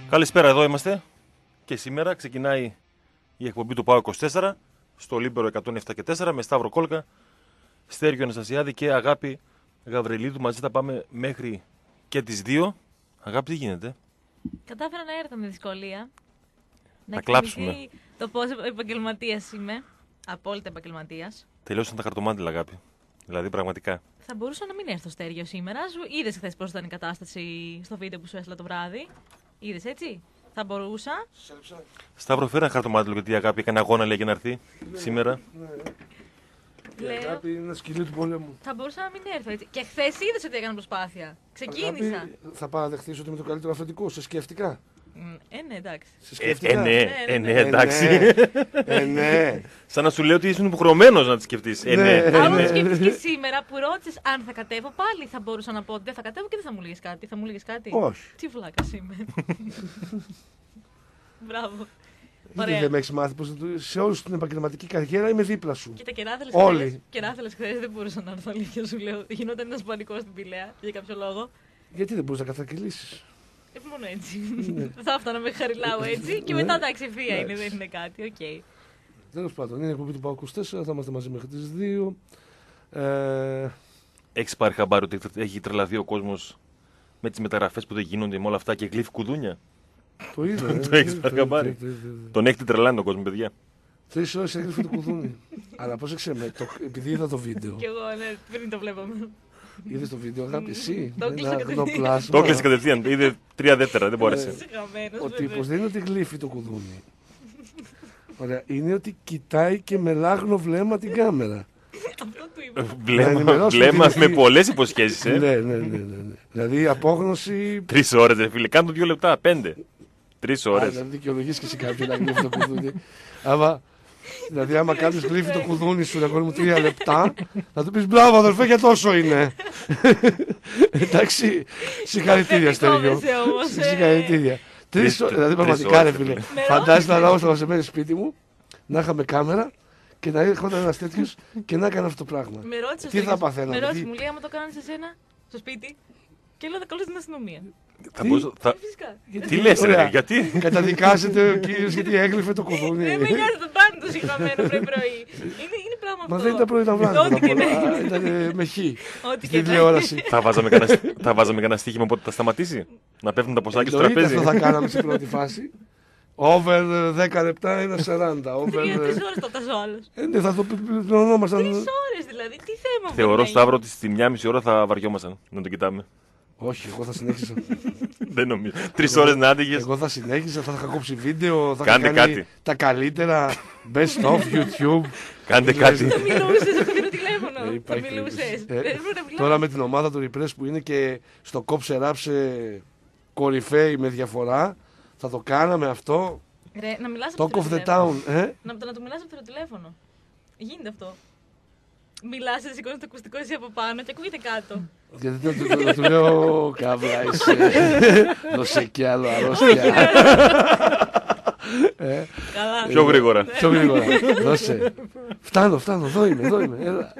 Καλησπέρα, εδώ είμαστε και σήμερα ξεκινάει η εκπομπή του ΠΑΟ 24 στο Λίμπερο 107.4 με Σταύρο Κόλκα, Στέργιο Αναστασιάδη και Αγάπη Γαβριλίδου. Μαζί θα πάμε μέχρι και τις 2. Αγάπη, τι γίνεται? Κατάφερα να έρθω με δυσκολία. Να κλάψουμε. Το πόσο επαγγελματίας είμαι. Απόλυτα επαγγελματίας. Τελειώσαν τα χαρτομάτιλα, Αγάπη. Δηλαδή, πραγματικά. Θα μπορούσα να μην έρθω, Στέργιο, σήμερα. Είδες χθες πώς ήταν η κατάσταση στο βίντεο που σου έστειλα το βράδυ. Είδες έτσι? Θα μπορούσα. Σταύρο, φέρε ένα χαρτομάτιλο γιατί η Αγάπη έκανε αγώνα, λέει, για να έρθει σήμερα. Η Αγάπη είναι ένα σκυλί του πολέμου. Θα μπορούσα να μην έρθω έτσι. Και χθες είδες ότι έκανα προσπάθεια. Ξεκίνησα. Αγάπη, θα παραδεχθείς ότι είμαι το καλύτερο αφεντικό, σε σκέφτηκα. Ναι, εντάξει. Σε σκέφτηκα. Ναι, εντάξει. Ναι. Σαν να σου λέω ότι ήσουν υποχρεωμένος να τη σκεφτείς. Αν το σκέφτηκες και σήμερα που ρώτησες αν θα κατέβω, πάλι θα μπορούσα να πω ότι δεν θα κατέβω και δεν θα μου λύγεις κάτι. Θα μου λύγεις κάτι? Όχι. Τι βλάκας είμαι. Μπράβο. Γιατί δεν με έχεις μάθει πως σε όλη την επαγγελματική καριέρα είμαι δίπλα σου. Κοίτα, Όλοι. κεράθελες χθες δεν μπορούσα να έρθω, αλήθεια σου λέω. Γινόταν ένας πανικός στην Πηλαία για κάποιο λόγο. Γιατί δεν μπορείς να κατακυλήσεις? Μόνο έτσι. Θα έφτανα με χαριλάου έτσι και μετά εντάξει, ευθεία είναι, δεν είναι κάτι. Οκ. Τέλος πάντων, είναι η εκπομπή του ΠΑΟ 24, θα είμαστε μαζί μέχρι τις 2. Έχεις πάρει χαμπάρι ότι έχει τρελαθεί ο κόσμος με τις μεταγραφές που δεν γίνονται, με όλα αυτά και γλύφει κουδούνια? Το είδα. Το έχεις πάρει χαμπάρι? Τον έχετε τρελάνει τον κόσμο, παιδιά. 3 ώρες έγλυφε το κουδούνι. Αλλά πρόσεξε με, επειδή είδα το βίντεο. Κι εγώ, ναι, πριν το βλέπαμε. Είδες το βίντεο, Αγάπη, εσύ? Το έκλεισα Ένα κατευθείαν. γνωπλάσμα. Το έκλεισε κατευθείαν. Είδε 3 δεύτερα, δεν μπόρεσε. Ο τύπος δεν είναι ότι γλύφει το κουδούνι. Ωραία, είναι ότι κοιτάει και με λάγνο βλέμμα την κάμερα. Αυτό του είπα. Βλέμμα με πολλές υποσχέσεις, Ναι. Δηλαδή απόγνωση. 3 ώρες, ρε φίλε. Κάνε το 2 λεπτά, 5. 3 ώρες. Να δικαιολογείς και εσύ κάποιον να γλύφει το κουδούνι. Δηλαδή, άμα κάποιος γλύφει το κουδούνι σου, αγόρι μου, 3 λεπτά, θα του πεις μπράβο, αδερφέ, για τόσο είναι. Εντάξει, συγχαρητήρια, Στέργιο. Συγχαρητήρια. 3 ώρες, δηλαδή, πραγματικά, ρε φίλε. Φαντάζεσαι να λάβω στο βασεμένο σπίτι μου, να είχαμε κάμερα και να έρχονταν ένας τέτοιος και να έκανε αυτό το πράγμα. Τι θα παθαίναμε? Με ρώτησε, μου λέει, άμα το κάνανε σε σένα, στο σπίτι, και λέω, θα καλώ στην αστυνομία. Φυσικά. Τι λες, ρε, γιατί? Καταδικάζεται ο κύριος γιατί έγλυφε το κουδούνι. Δεν με νοιάζει, τον πάνω του συγχαμένο πρωί-πρωί. Είναι πράγμα αυτό. Μα δεν ήταν πρωί, ήταν βράδυ. Ήταν με χ. Στην τηλεόραση. Θα βάζαμε κανένα στοίχημα πότε θα σταματήσει? Να πέφτουν τα ποσάκια στο τραπέζι? Αυτό θα κάναμε στην πρώτη φάση. Over 10 λεπτά είναι 40. 3 ώρες το τάζω άλλος. Ναι, θα το πληρωνόμασταν. 3 ώρες δηλαδή, τι θέμα? Θεωρώ, Σταύρο, ότι στη 1,5 ώρα θα βαριόμασταν να το κοιτάμε. Όχι, εγώ θα συνέχισα. Δεν νομίζω. 3 ώρες να άντεγες. Εγώ θα συνέχισα, θα είχα κόψει βίντεο, θα Κάντε είχα κάνει κάτι. τα καλύτερα best of YouTube. Κάντε κάτι. Θα μιλούσες, θα πήρω τηλέφωνο. Θα μιλούσες. Τώρα με την ομάδα του Repress που είναι και στο κόψε ράψε κορυφαίοι με διαφορά, θα το κάναμε αυτό. Ρε, να μιλάς Talk από of το the τηλέφωνο. town. Να του μιλάς από το τηλέφωνο. Γίνεται αυτό. Μιλάς, σηκώνεις το ακουστικό εσύ από πάνω και ακούγεται κάτω. Γιατί του λέω καύλα είσαι. Δώσε κι άλλο αρρώστια. Καλά. Πιο γρήγορα. Πιο γρήγορα. Δώσε. Φτάνω, εδώ είμαι. Έλα.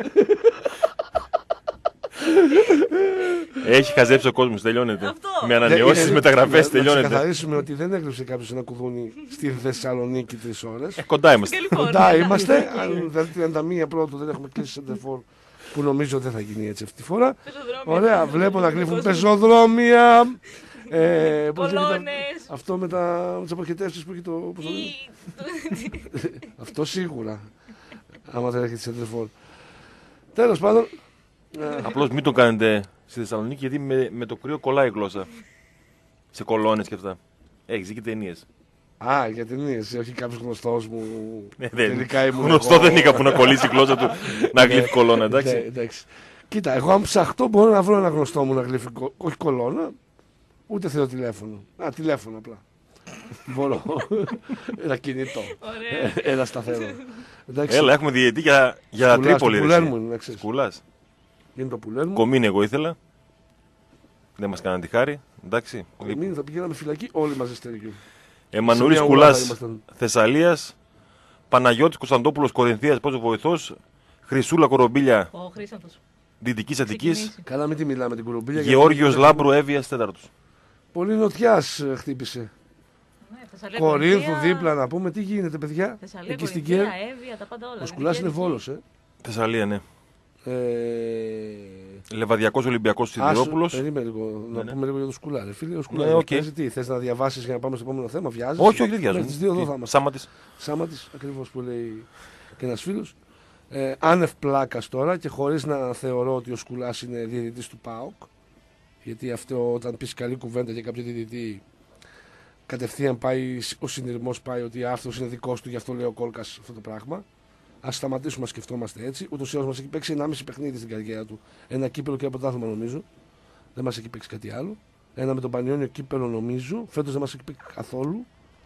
Έχει χαζέψει ο κόσμος, τελειώνεται. Αυτό. Με ανανεώσεις, μεταγραφές, Να τελειώνεται. ξεκαθαρίσουμε ότι δεν έγλειψε κάποιος ένα κουδούνι στη Θεσσαλονίκη 3 ώρες. Κοντά είμαστε. Κοντά είμαστε. Αν δεν 31 πρώτου δεν έχουμε κλείσει σεντερφόρ, που νομίζω δεν θα γίνει έτσι αυτή τη φορά. Ωραία, βλέπω να γλύφουν πεζοδρόμια. Κολόνες. Αυτό με τις αποχετεύσεις που έχει το. πώς το λένε? Αυτό σίγουρα. Άμα δεν έχετε σεντερφόρ. Τέλος πάντων. Απλώς μην το κάνετε στη Θεσσαλονίκη γιατί με το κρύο κολλάει η γλώσσα. Σε κολόνες και αυτά. Έχεις δει και ταινίες. Α, για ταινίες, όχι κάποιος γνωστός μου. Γνωστό δεν είχα που να κολλήσει η γλώσσα του να γλύφει κολόνα, εντάξει. Εντάξει. Κοίτα, εγώ αν ψαχτώ μπορώ να βρω ένα γνωστό μου να γλύφει, όχι κολόνα, ούτε θέλω τηλέφωνο. Τηλέφωνο απλά. Μπορώ. Ένα κινητό. Ένα σταθερό. Έλα, έχουμε διαιτή για Τρίπολη. Σκουλάς. Είναι το πουλέρ μου. Κομίνη εγώ ήθελα. Δεν μας κάναν τη χάρη. Εντάξει. Κομίνη θα πηγαίναμε φυλακή όλοι μαζί, Στέργιο. Εμμανουήλ Κουλάς Θεσσαλίας. Παναγιώτης Κωνσταντόπουλος Κορινθίας, πρώτος βοηθός. Χρυσούλα Κορομπίλια Δυτικής Αττικής. Καλά, μην τη μιλάμε την Κορομπίλια. Γεώργιος Λάμπρου Εύβοιας τέταρτος. Πολύ νοτιάς χτύπησε. Κορίνθου δίπλα να πούμε. Τι γίνεται, παιδιά. Θεσσαλία, εκεί στην Κορινθία, Εύβοια, τα πάντα όλα. Ο Σκουλάς είναι Βόλος, Θεσσαλία, ναι. Λεβαδιακός Ολυμπιακός Σιδηρόπουλος. Περίμενε λίγο, να πούμε λίγο για τον Σκουλά. Φίλε, ο Σκουλά τι, θες να διαβάσεις για να πάμε στο επόμενο θέμα, βιάζεις. Όχι, δεν βιάζω. Τις δύο εδώ θα είμαστε. Σάματης, ακριβώς που λέει και ένας φίλος. Άνευ πλάκας τώρα και χωρίς να θεωρώ ότι ο Σκουλάς είναι διαιτητής του ΠΑΟΚ. Γιατί αυτό όταν πεις καλή κουβέντα για κάποιο διαιτητή, κατευθείαν πάει, ο συνειρμός πάει ότι αυτός είναι δικός του, γι' αυτό λέει ο Κόλκας αυτό το πράγμα. Ας σταματήσουμε να σκεφτόμαστε έτσι. Ούτως ή άλλως μας έχει παίξει 1,5 παιχνίδι στην καριέρα του. Ένα κύπελο και ένα πρωτάθλημα νομίζω. Δεν μας έχει παίξει κάτι άλλο. Ένα με τον Πανιόνιο κύπελο νομίζω. Φέτος δεν μας έχει παίξει καθόλου.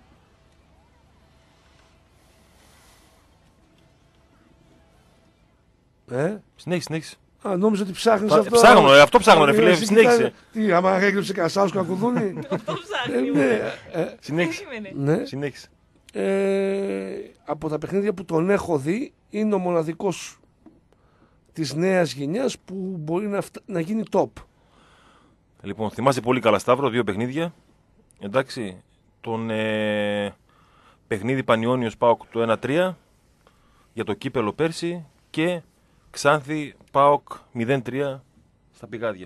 Συνέχισε. Α, νόμιζα ότι ψάχνεις αυτό. Αυτό ψάχνω, ρε φίλε. Συνέχισε. Τι, άμα έγλειψε κανένα κακουδούνι. Αυτό ψάχνει. Συνέχισε. Από τα παιχνίδια που τον έχω δει, είναι ο μοναδικός της νέας γενιάς που μπορεί να γίνει top. Λοιπόν, θυμάσαι πολύ καλά, Σταύρο, 2 παιχνίδια. Εντάξει, τον παιχνίδι Πανιόνιος ΠΑΟΚ το 1-3 για το κύπελο πέρσι και Ξάνθη ΠΑΟΚ 0-3 στα πηγάδια.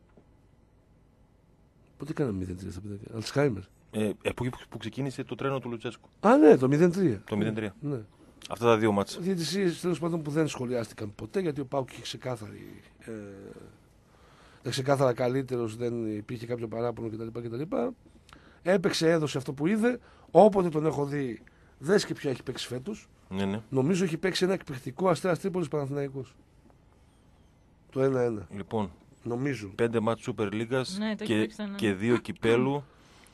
Πότε κάναμε 0-3 στα πηγάδια, Αλτσχάιμερ. Που ξεκίνησε το τρένο του Λουτσέσκου. Α, ναι, το 0-3. Το 0-3. Ναι. Αυτά τα 2 μάτσα. Διαιτησίες τέλος πάντων που δεν σχολιάστηκαν ποτέ, γιατί ο ΠΑΟΚ είχε ξεκάθαρα καλύτερος, δεν υπήρχε κάποιο παράπονο κτλ. Έπαιξε, έδωσε αυτό που είδε. Όποτε τον έχω δει, δες και ποια έχει παίξει φέτος. Ναι. Νομίζω έχει παίξει ένα εκπληκτικό Αστέρας Τρίπολης Παναθηναϊκός. Το 1-1. Λοιπόν, νομίζω. 5 μάτς Super League και 2 κυπέλου.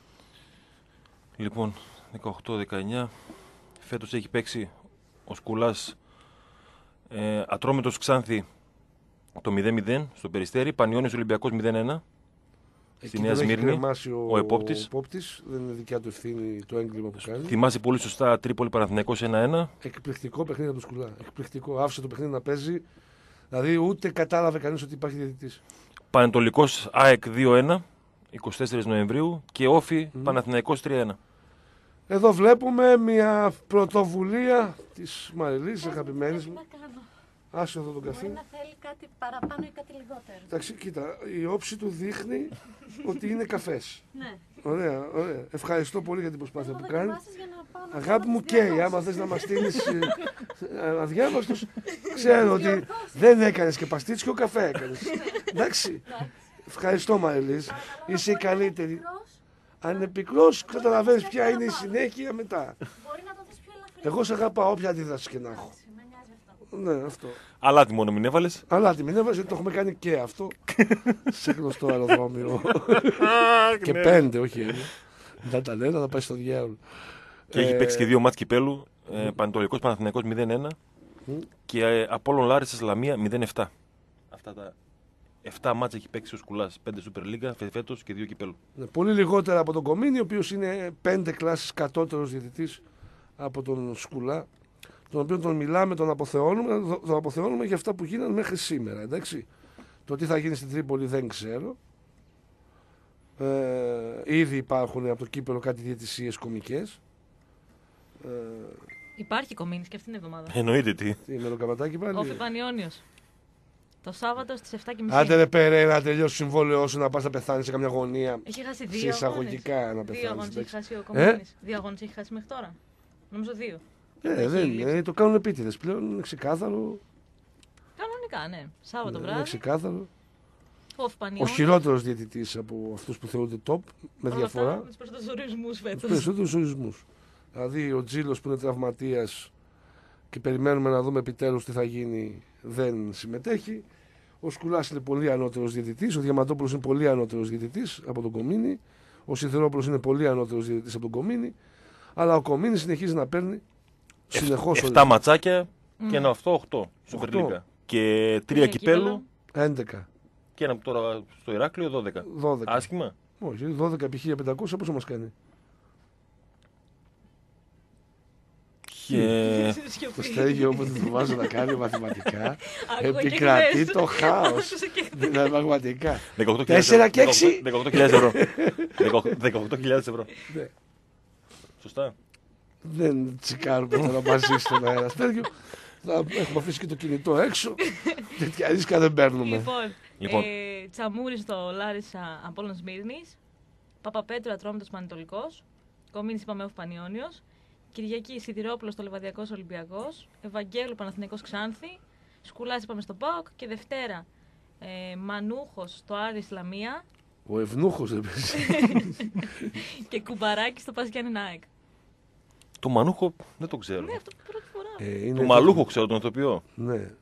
Λοιπόν, 18-19. Φέτος έχει παίξει ο Σκουλάς Ατρόμητος Ξάνθη το 0-0 στο Περιστέρι, Πανιόνιος Ολυμπιακός 0-1 στη Νέα Σμύρνη. Ο επόπτης. Δεν είναι δικιά του ευθύνη το έγκλημα που κάνει. Θυμάσαι πολύ σωστά Τρίπολη Παναθηναϊκός 1-1. Εκπληκτικό παιχνίδι από τον Σκουλά. Εκπληκτικό. Άφησε το παιχνίδι να παίζει. Δηλαδή ούτε κατάλαβε κανείς ότι υπάρχει διαιτητής. Πανετολικός ΑΕΚ 2-1, 24 Νοεμβρίου και Όφι Παναθηναϊκός 3-1. Εδώ βλέπουμε μια πρωτοβουλία της Μαριλής, αγαπημένης μου. Άσε εδώ τον καφέ. Μπορεί να θέλει κάτι παραπάνω ή κάτι λιγότερο. Εντάξει, κοίτα, η όψη του δείχνει ότι είναι καφές. Ναι. Ωραία. Ευχαριστώ πολύ για την προσπάθεια που κάνει. Να Αγάπη μου καίει, άμα θες να μας στείλεις αδιάβαστος, ξέρω ότι δεν έκανες και παστίτσιο, καφέ έκανες. Εντάξει, ευχαριστώ Μαριλής, είσαι η καλύτερη. Αν είναι πικρός, καταλαβαίνεις ποια είναι η συνέχεια μετά. Μπορεί να το δεις πιο ελαφρύ. Εγώ σε αγαπάω, όποια αντίδραση και να έχω. Με νοιάζει αυτό. Ναι, αυτό. Αλάτι μόνο μην έβαλες. Αλάτι μην έβαλες, γιατί το έχουμε κάνει και αυτό. Σε γνωστό αεροδρόμιο. Και 5, όχι 1. Δεν τα λένε, θα πάει στο διάολο. Και έχει παίξει και 2 μάτς κυπέλου. Πανετολικός Παναθηναϊκός 0-1 και Απόλλων Λάρισσας Λαμία 0-7. Αυτά τα 7 μάτς έχει παίξει ο Σκουλάς. 5 Super League φέτος και 2 κυπέλου. Πολύ λιγότερα από τον Κομίνη, ο οποίος είναι 5 κλάσεις κατώτερος διαιτητής από τον Σκουλά, τον οποίο τον μιλάμε, τον αποθεώνουμε για αυτά που γίνανε μέχρι σήμερα. Εντάξει. Το τι θα γίνει στην Τρίπολη δεν ξέρω. Ήδη υπάρχουν από το κύπελο κάτι διαιτησίες κομικές. Υπάρχει Κομίνης και αυτήν την εβδομάδα. Εννοείται τι. Τι με το καπατάκι πάλι. Όφι Πανιόνιος. Το Σάββατο στις 7:30. Άντε ρε Περέρα, να τελειώσει το συμβόλαιό σου, να πας να πεθάνεις σε καμιά γωνία. Έχει χάσει 2 σε εισαγωγικά να πεθάνεις. 2 αγώνες έχει χάσει ο Κομίνης. 2 αγώνες έχει χάσει μέχρι τώρα. Νομίζω 2. Δεν είναι. Το κάνουν επίτηδες πλέον. Είναι ξεκάθαρο. Κανονικά, ναι. Σάββατο Είναι βράδυ. ξεκάθαρο. Όφι Ο Πανιόνιος. χειρότερος διαιτητής από αυτούς που θεωρούνται top, με διαφορά. Με τους περισσότερους ορισμούς Τους φέτος. περισσότερους ορισμούς. Δηλαδή ο Τζίλος που είναι τραυματίας και περιμένουμε να δούμε επιτέλους τι θα γίνει, δεν συμμετέχει. Ο Σκουλάς είναι πολύ ανώτερος διαιτητής. Ο Διαμαντόπουλος είναι πολύ ανώτερος διαιτητής από τον Κομίνη. Ο Σιδηρόπουλος είναι πολύ ανώτερος διαιτητής από τον Κομίνη. Αλλά ο Κομίνης συνεχίζει να παίρνει συνεχώς. 7 ματσάκια και ένα 8-8 Super League. Και 3 κυπέλου. 11. Και ένα τώρα στο Ηράκλειο 12. 12. Άσχημα. Όχι, 12 επί 1500 πόσο μας κάνει. Και... Το Στέργιο όποτε του βάζω να κάνει μαθηματικά επικρατεί το χάος. Δηλαδή πραγματικά. 4 και 6. 18.000 ευρώ. 18.000 ευρώ. Σωστά. Δεν τσικάρουμε τώρα μαζί στον αέρα Στέργιο. Θα έχουμε αφήσει και το κινητό έξω. Τέτοια ρίσκα δεν παίρνουμε. Λοιπόν. Τσαμούρι στο Λάρισα Απόλλων Σμύρνης. Παπαπέτρου Ατρόμητος Πανετολικός. Κομίνης Παμέοφ Πανιώνιος. Κυριακή Σιδηρόπουλος στο Λεβαδιακός Ολυμπιακός. Ευαγγέλου Παναθηναϊκός Ξάνθη. Σκουλάς είπαμε στο ΠΑΟΚ. Και Δευτέρα Μανούχος στο Άρης Λαμία. Ο Ευνούχος δεν παίζει. Και Κουμπαράκι στο Πας Γιάννη ΑΕΚ. Το Μανούχο δεν το ξέρω. Ναι, αυτό πρώτη φορά. Το Μαλούχο ξέρω, τον ηθοποιό. Ναι.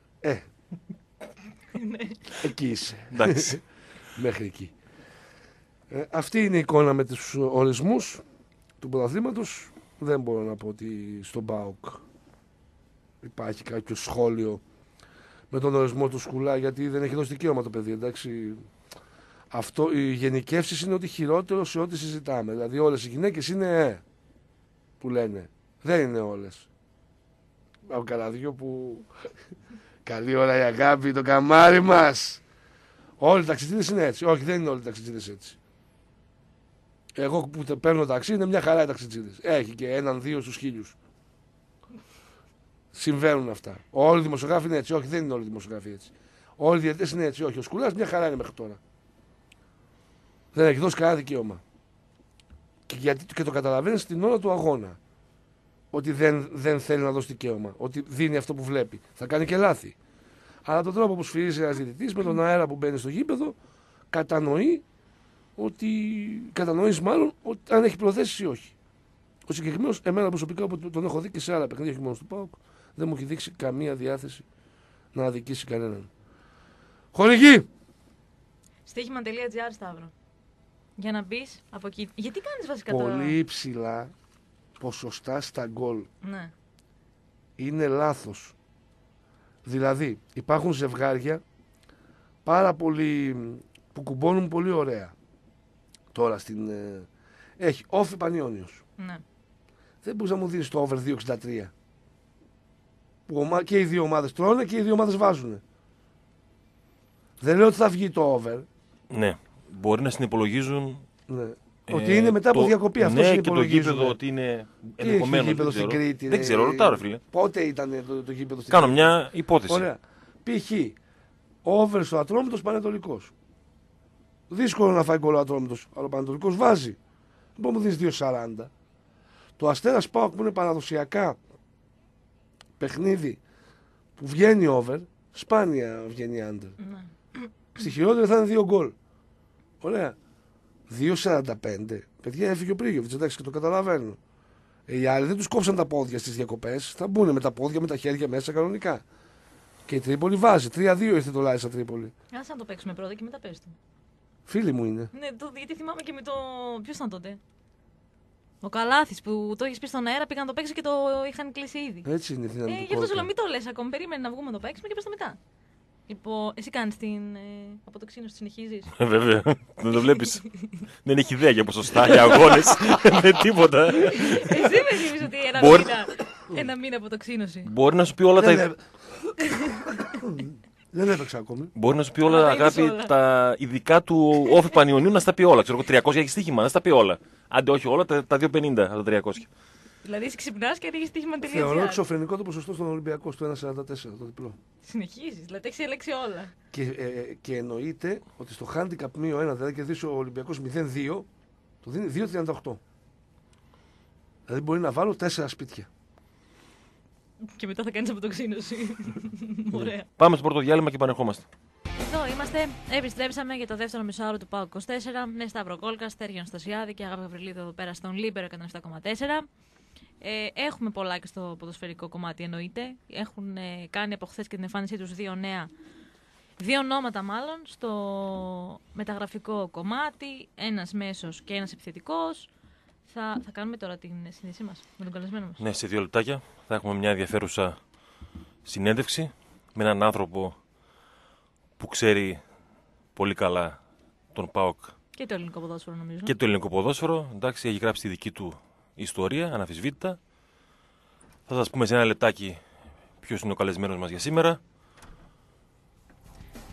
Εκεί είσαι. Εντάξει. Μέχρι εκεί. Αυτή είναι η εικόνα με τους ορισμούς του πρωταθλήματος. Δεν μπορώ να πω ότι στον ΠΑΟΚ υπάρχει κάποιο σχόλιο με τον ορισμό του Σκουλά, γιατί δεν έχει δώσει δικαίωμα το παιδί. Εντάξει. Αυτό, οι γενικεύσεις είναι ότι χειρότερο σε ό,τι συζητάμε. Δηλαδή όλες οι γυναίκες είναι που λένε. Δεν είναι όλες. Έχω κανένα δυο που... Καλή ώρα η αγάπη, το καμάρι μας. Όλοι οι ταξιτζίδες είναι έτσι. Όχι, δεν είναι όλοι οι ταξιτζίδες έτσι. Εγώ που παίρνω ταξί είναι μια χαρά οι ταξιτζίδες. Έχει και έναν, δύο στους 1000. Συμβαίνουν αυτά. Όλοι οι δημοσιογράφοι είναι έτσι. Όχι, δεν είναι όλοι οι δημοσιογράφοι έτσι. Όλοι οι διαιτητές είναι έτσι. Όχι, ο Σκουλάς μια χαρά είναι μέχρι τώρα. Δεν έχει δώσει κανένα δικαίωμα. Και το καταλαβαίνει στην ώρα του αγώνα. Ότι δεν θέλει να δώσει δικαίωμα. Ότι δίνει αυτό που βλέπει. Θα κάνει και λάθη. Αλλά τον τρόπο που σφυρίζει ένας διαιτητής με τον αέρα που μπαίνει στο γήπεδο, κατανοείς μάλλον ότι αν έχει προθέσει ή όχι. Ο συγκεκριμένος, εμένα προσωπικά που τον έχω δει και σε άλλα παιχνίδια, όχι μόνο στο ΠΑΟΚ, δεν μου έχει δείξει καμία διάθεση να αδικήσει κανέναν. Χορηγή! Στοίχημα.gr Σταύρο. Για να μπει από εκεί. Γιατί κάνεις βασικά τώρα. Πολύ υψηλά ποσοστά στα γκολ. Ναι. Είναι λάθος. Δηλαδή υπάρχουν ζευγάρια πάρα πολύ που κουμπώνουν πολύ ωραία. Τώρα στην... έχει Όφη Πανιώνιος. Ναι. Δεν μπορείς να μου δίνεις το over 2,63. Που και οι δύο ομάδες τρώνε και οι δύο ομάδες βάζουν. Δεν λέω ότι θα βγει το over. Ναι. Μπορεί να συνυπολογίζουν. Ναι. Ότι είναι μετά από διακοπή αυτό. Ναι, και το γήπεδο ότι είναι ενδεχομένως. Το γήπεδο στην Κρήτη. Δεν ξέρω, ρωτάω, φίλε. Πότε ήταν το γήπεδο στην Κρήτη. Κάνω μια υπόθεση. Ωραία. Π.χ. over στο Ατρόμητος Πανετολικός. Δύσκολο να φάει γκολ ο Ατρόμητος, αλλά ο Πανετολικός βάζει. Λοιπόν, μου δίνεις 2,40. Το Αστέρας ΠΑΟΚ που είναι παραδοσιακά παιχνίδι που βγαίνει over, σπάνια βγαίνει under. Ναι. Στη χειρότερη θα είναι 2 γκολ. Ωραία. 2,45. Παιδιά, έφυγε ο Πρίγιοβιτς, εντάξει, και το καταλαβαίνω. Οι άλλοι δεν τους κόψαν τα πόδια στις διακοπές. Θα μπουν με τα πόδια, με τα χέρια μέσα κανονικά. Και η Τρίπολη βάζει. 3-2 ήρθε το Λάρισα Τρίπολη. Άσε να το παίξουμε πρώτα και μετά πες του. Φίλοι μου είναι. Ναι, γιατί θυμάμαι και με το. Ποιος ήταν τότε. Ο Καλάθης που το έχει πει στον αέρα, πήγαν να το παίξουν και το είχαν κλείσει ήδη. Έτσι είναι η δύναμη του Γι' αυτό σου λέω, κόρτα. μην το λες ακόμη. Περίμενε να βγούμε να το παίξουμε και πες το μετά. Λοιπόν, εσύ κάνεις την αποτοξίνωση, συνεχίζεις. Βέβαια. Δεν το βλέπεις. Δεν έχει ιδέα για ποσοστά, για αγώνες. Με τίποτα. Εσύ με θυμίζεις ότι ένα μήνα αποτοξίνωση. Μπορεί να σου πει όλα τα. Δεν έπαιξα ακόμη. Μπορεί να σου πει όλα, αγάπη, τα ειδικά του Όφη Πανιωνίου να στα πει όλα. Ξέρω εγώ, 300 έχει στοίχημα, να στα πει όλα. Άντε, όχι όλα, τα 250 από τα 300. Δηλαδή, εσύ ξυπνάς και ανοίγεις στοίχημα.gr. Θεωρώ εξωφρενικό το ποσοστό στον Ολυμπιακό, στο 1,44 το διπλό. Συνεχίζεις, δηλαδή έχεις ελέγξει όλα. Και εννοείται ότι στο handicap μείω 1, δηλαδή κερδίσει ο Ολυμπιακός 0-2, το δίνει 2,38. Δηλαδή μπορεί να βάλω 4 σπίτια. Και μετά θα κάνεις αποτοξίνωση. Ωραία. Πάμε στο πρώτο διάλειμμα και επανερχόμαστε. Εδώ είμαστε. Επιστρέψαμε για το δεύτερο μισάωρο του ΠΑΟΚ 24 με Σταύρο Κόλκα, Στέργιο Αναστασιάδη και Αγάπη Γαβριλίδου εδώ πέρα στον Λίμπερο 107,4. Έχουμε πολλά και στο ποδοσφαιρικό κομμάτι εννοείται. Έχουν κάνει από χθες και την εμφάνισή τους δύο ονόματα μάλλον στο μεταγραφικό κομμάτι. Ένας μέσος και ένας επιθετικός. Θα κάνουμε τώρα την συνέντευξή μας με τον καλεσμένο μας. Ναι, σε 2 λεπτάκια θα έχουμε μια ενδιαφέρουσα συνέντευξη με έναν άνθρωπο που ξέρει πολύ καλά τον ΠΑΟΚ Και το ελληνικό ποδόσφαιρο νομίζω. και το ελληνικό ποδόσφαιρο. Εντάξει, έχει γράψει τη δική του ιστορία, αναμφισβήτητα. Θα σας πούμε σε ένα λεπτάκι ποιος είναι ο καλεσμένος μας για σήμερα.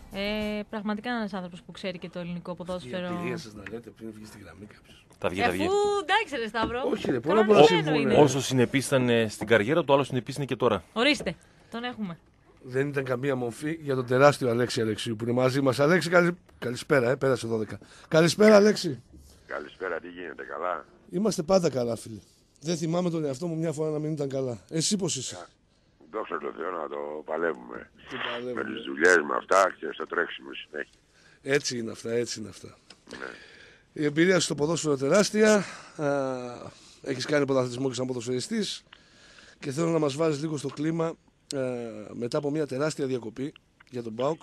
Πραγματικά είναι ένας άνθρωπος που ξέρει και το ελληνικό ποδόσφαιρο. Η εμπειρία σας να λέτε πριν βγει στη γραμμή κάποιος. Τα βγει, τα βγει. Εντάξει ρε Σταύρο. Όχι ρε, πολλά πολλά συμβούν. Όσο συνεπής ήταν στην καριέρα του, άλλο συνεπής είναι και τώρα. Ορίστε, τον έχουμε. Δεν ήταν καμία μορφή για τον τεράστιο Αλέξη Αλεξίου που είναι μαζί μας. Αλέξη, καλησπέρα, πέρασε 12. Καλησπέρα, Αλέξη. Καλησπέρα, τι γίνεται, καλά? Είμαστε πάντα καλά, φίλε. Δεν θυμάμαι τον εαυτό μου μια φορά να μην ήταν καλά. Εσύ πώς είσαι? Δόξα τω Θεώ να το παλεύουμε. παλεύουμε. Με τις δουλειές, με αυτά και στο τρέξιμο συνέχεια. Έτσι είναι αυτά, έτσι είναι αυτά. Ναι. Η εμπειρία σου στο ποδόσφαιρο τεράστια. Έχεις κάνει πρωταθλητισμό και σαν ποδοσφαιριστής. Και θέλω να μας βάλεις λίγο στο κλίμα μετά από μια τεράστια διακοπή για τον ΠΑΟΚ.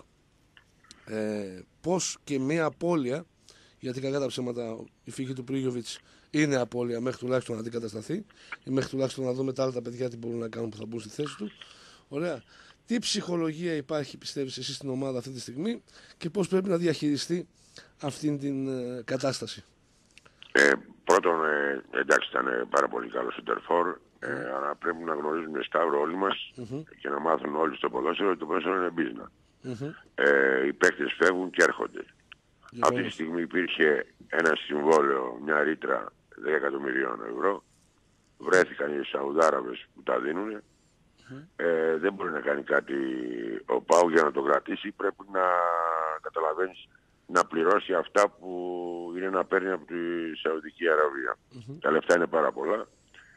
Πώς και μια απώλεια, γιατί κακά τα ψέματα η φύγη του Πρίγιοβιτς είναι απώλεια μέχρι τουλάχιστον να αντικατασταθεί ή μέχρι τουλάχιστον να δούμε τα άλλα τα παιδιά τι μπορούν να κάνουν που θα μπουν στη θέση του. Ωραία. Τι ψυχολογία υπάρχει, πιστεύεις εσύ, στην ομάδα αυτή τη στιγμή και πώς πρέπει να διαχειριστεί αυτήν την κατάσταση? Πρώτον, εντάξει, ήταν πάρα πολύ καλό σεντερφόρ, αλλά πρέπει να γνωρίζουμε Σταύρο όλοι μας και να μάθουν όλοι στο ποδόσφαιρο ότι το ποδόσφαιρο είναι business. Οι παίκτες φεύγουν και έρχονται. Αυτή τη στιγμή υπήρχε ένα συμβόλαιο, μια ρήτρα 10 εκατομμυρίων ευρώ. Βρέθηκαν οι Σαουδάραβες που τα δίνουν. Δεν μπορεί να κάνει κάτι ο ΠΑΟΚ για να το κρατήσει. Πρέπει να καταλαβαίνεις, να πληρώσει αυτά που είναι να παίρνει από τη Σαουδική Αραβία. Τα λεφτά είναι πάρα πολλά.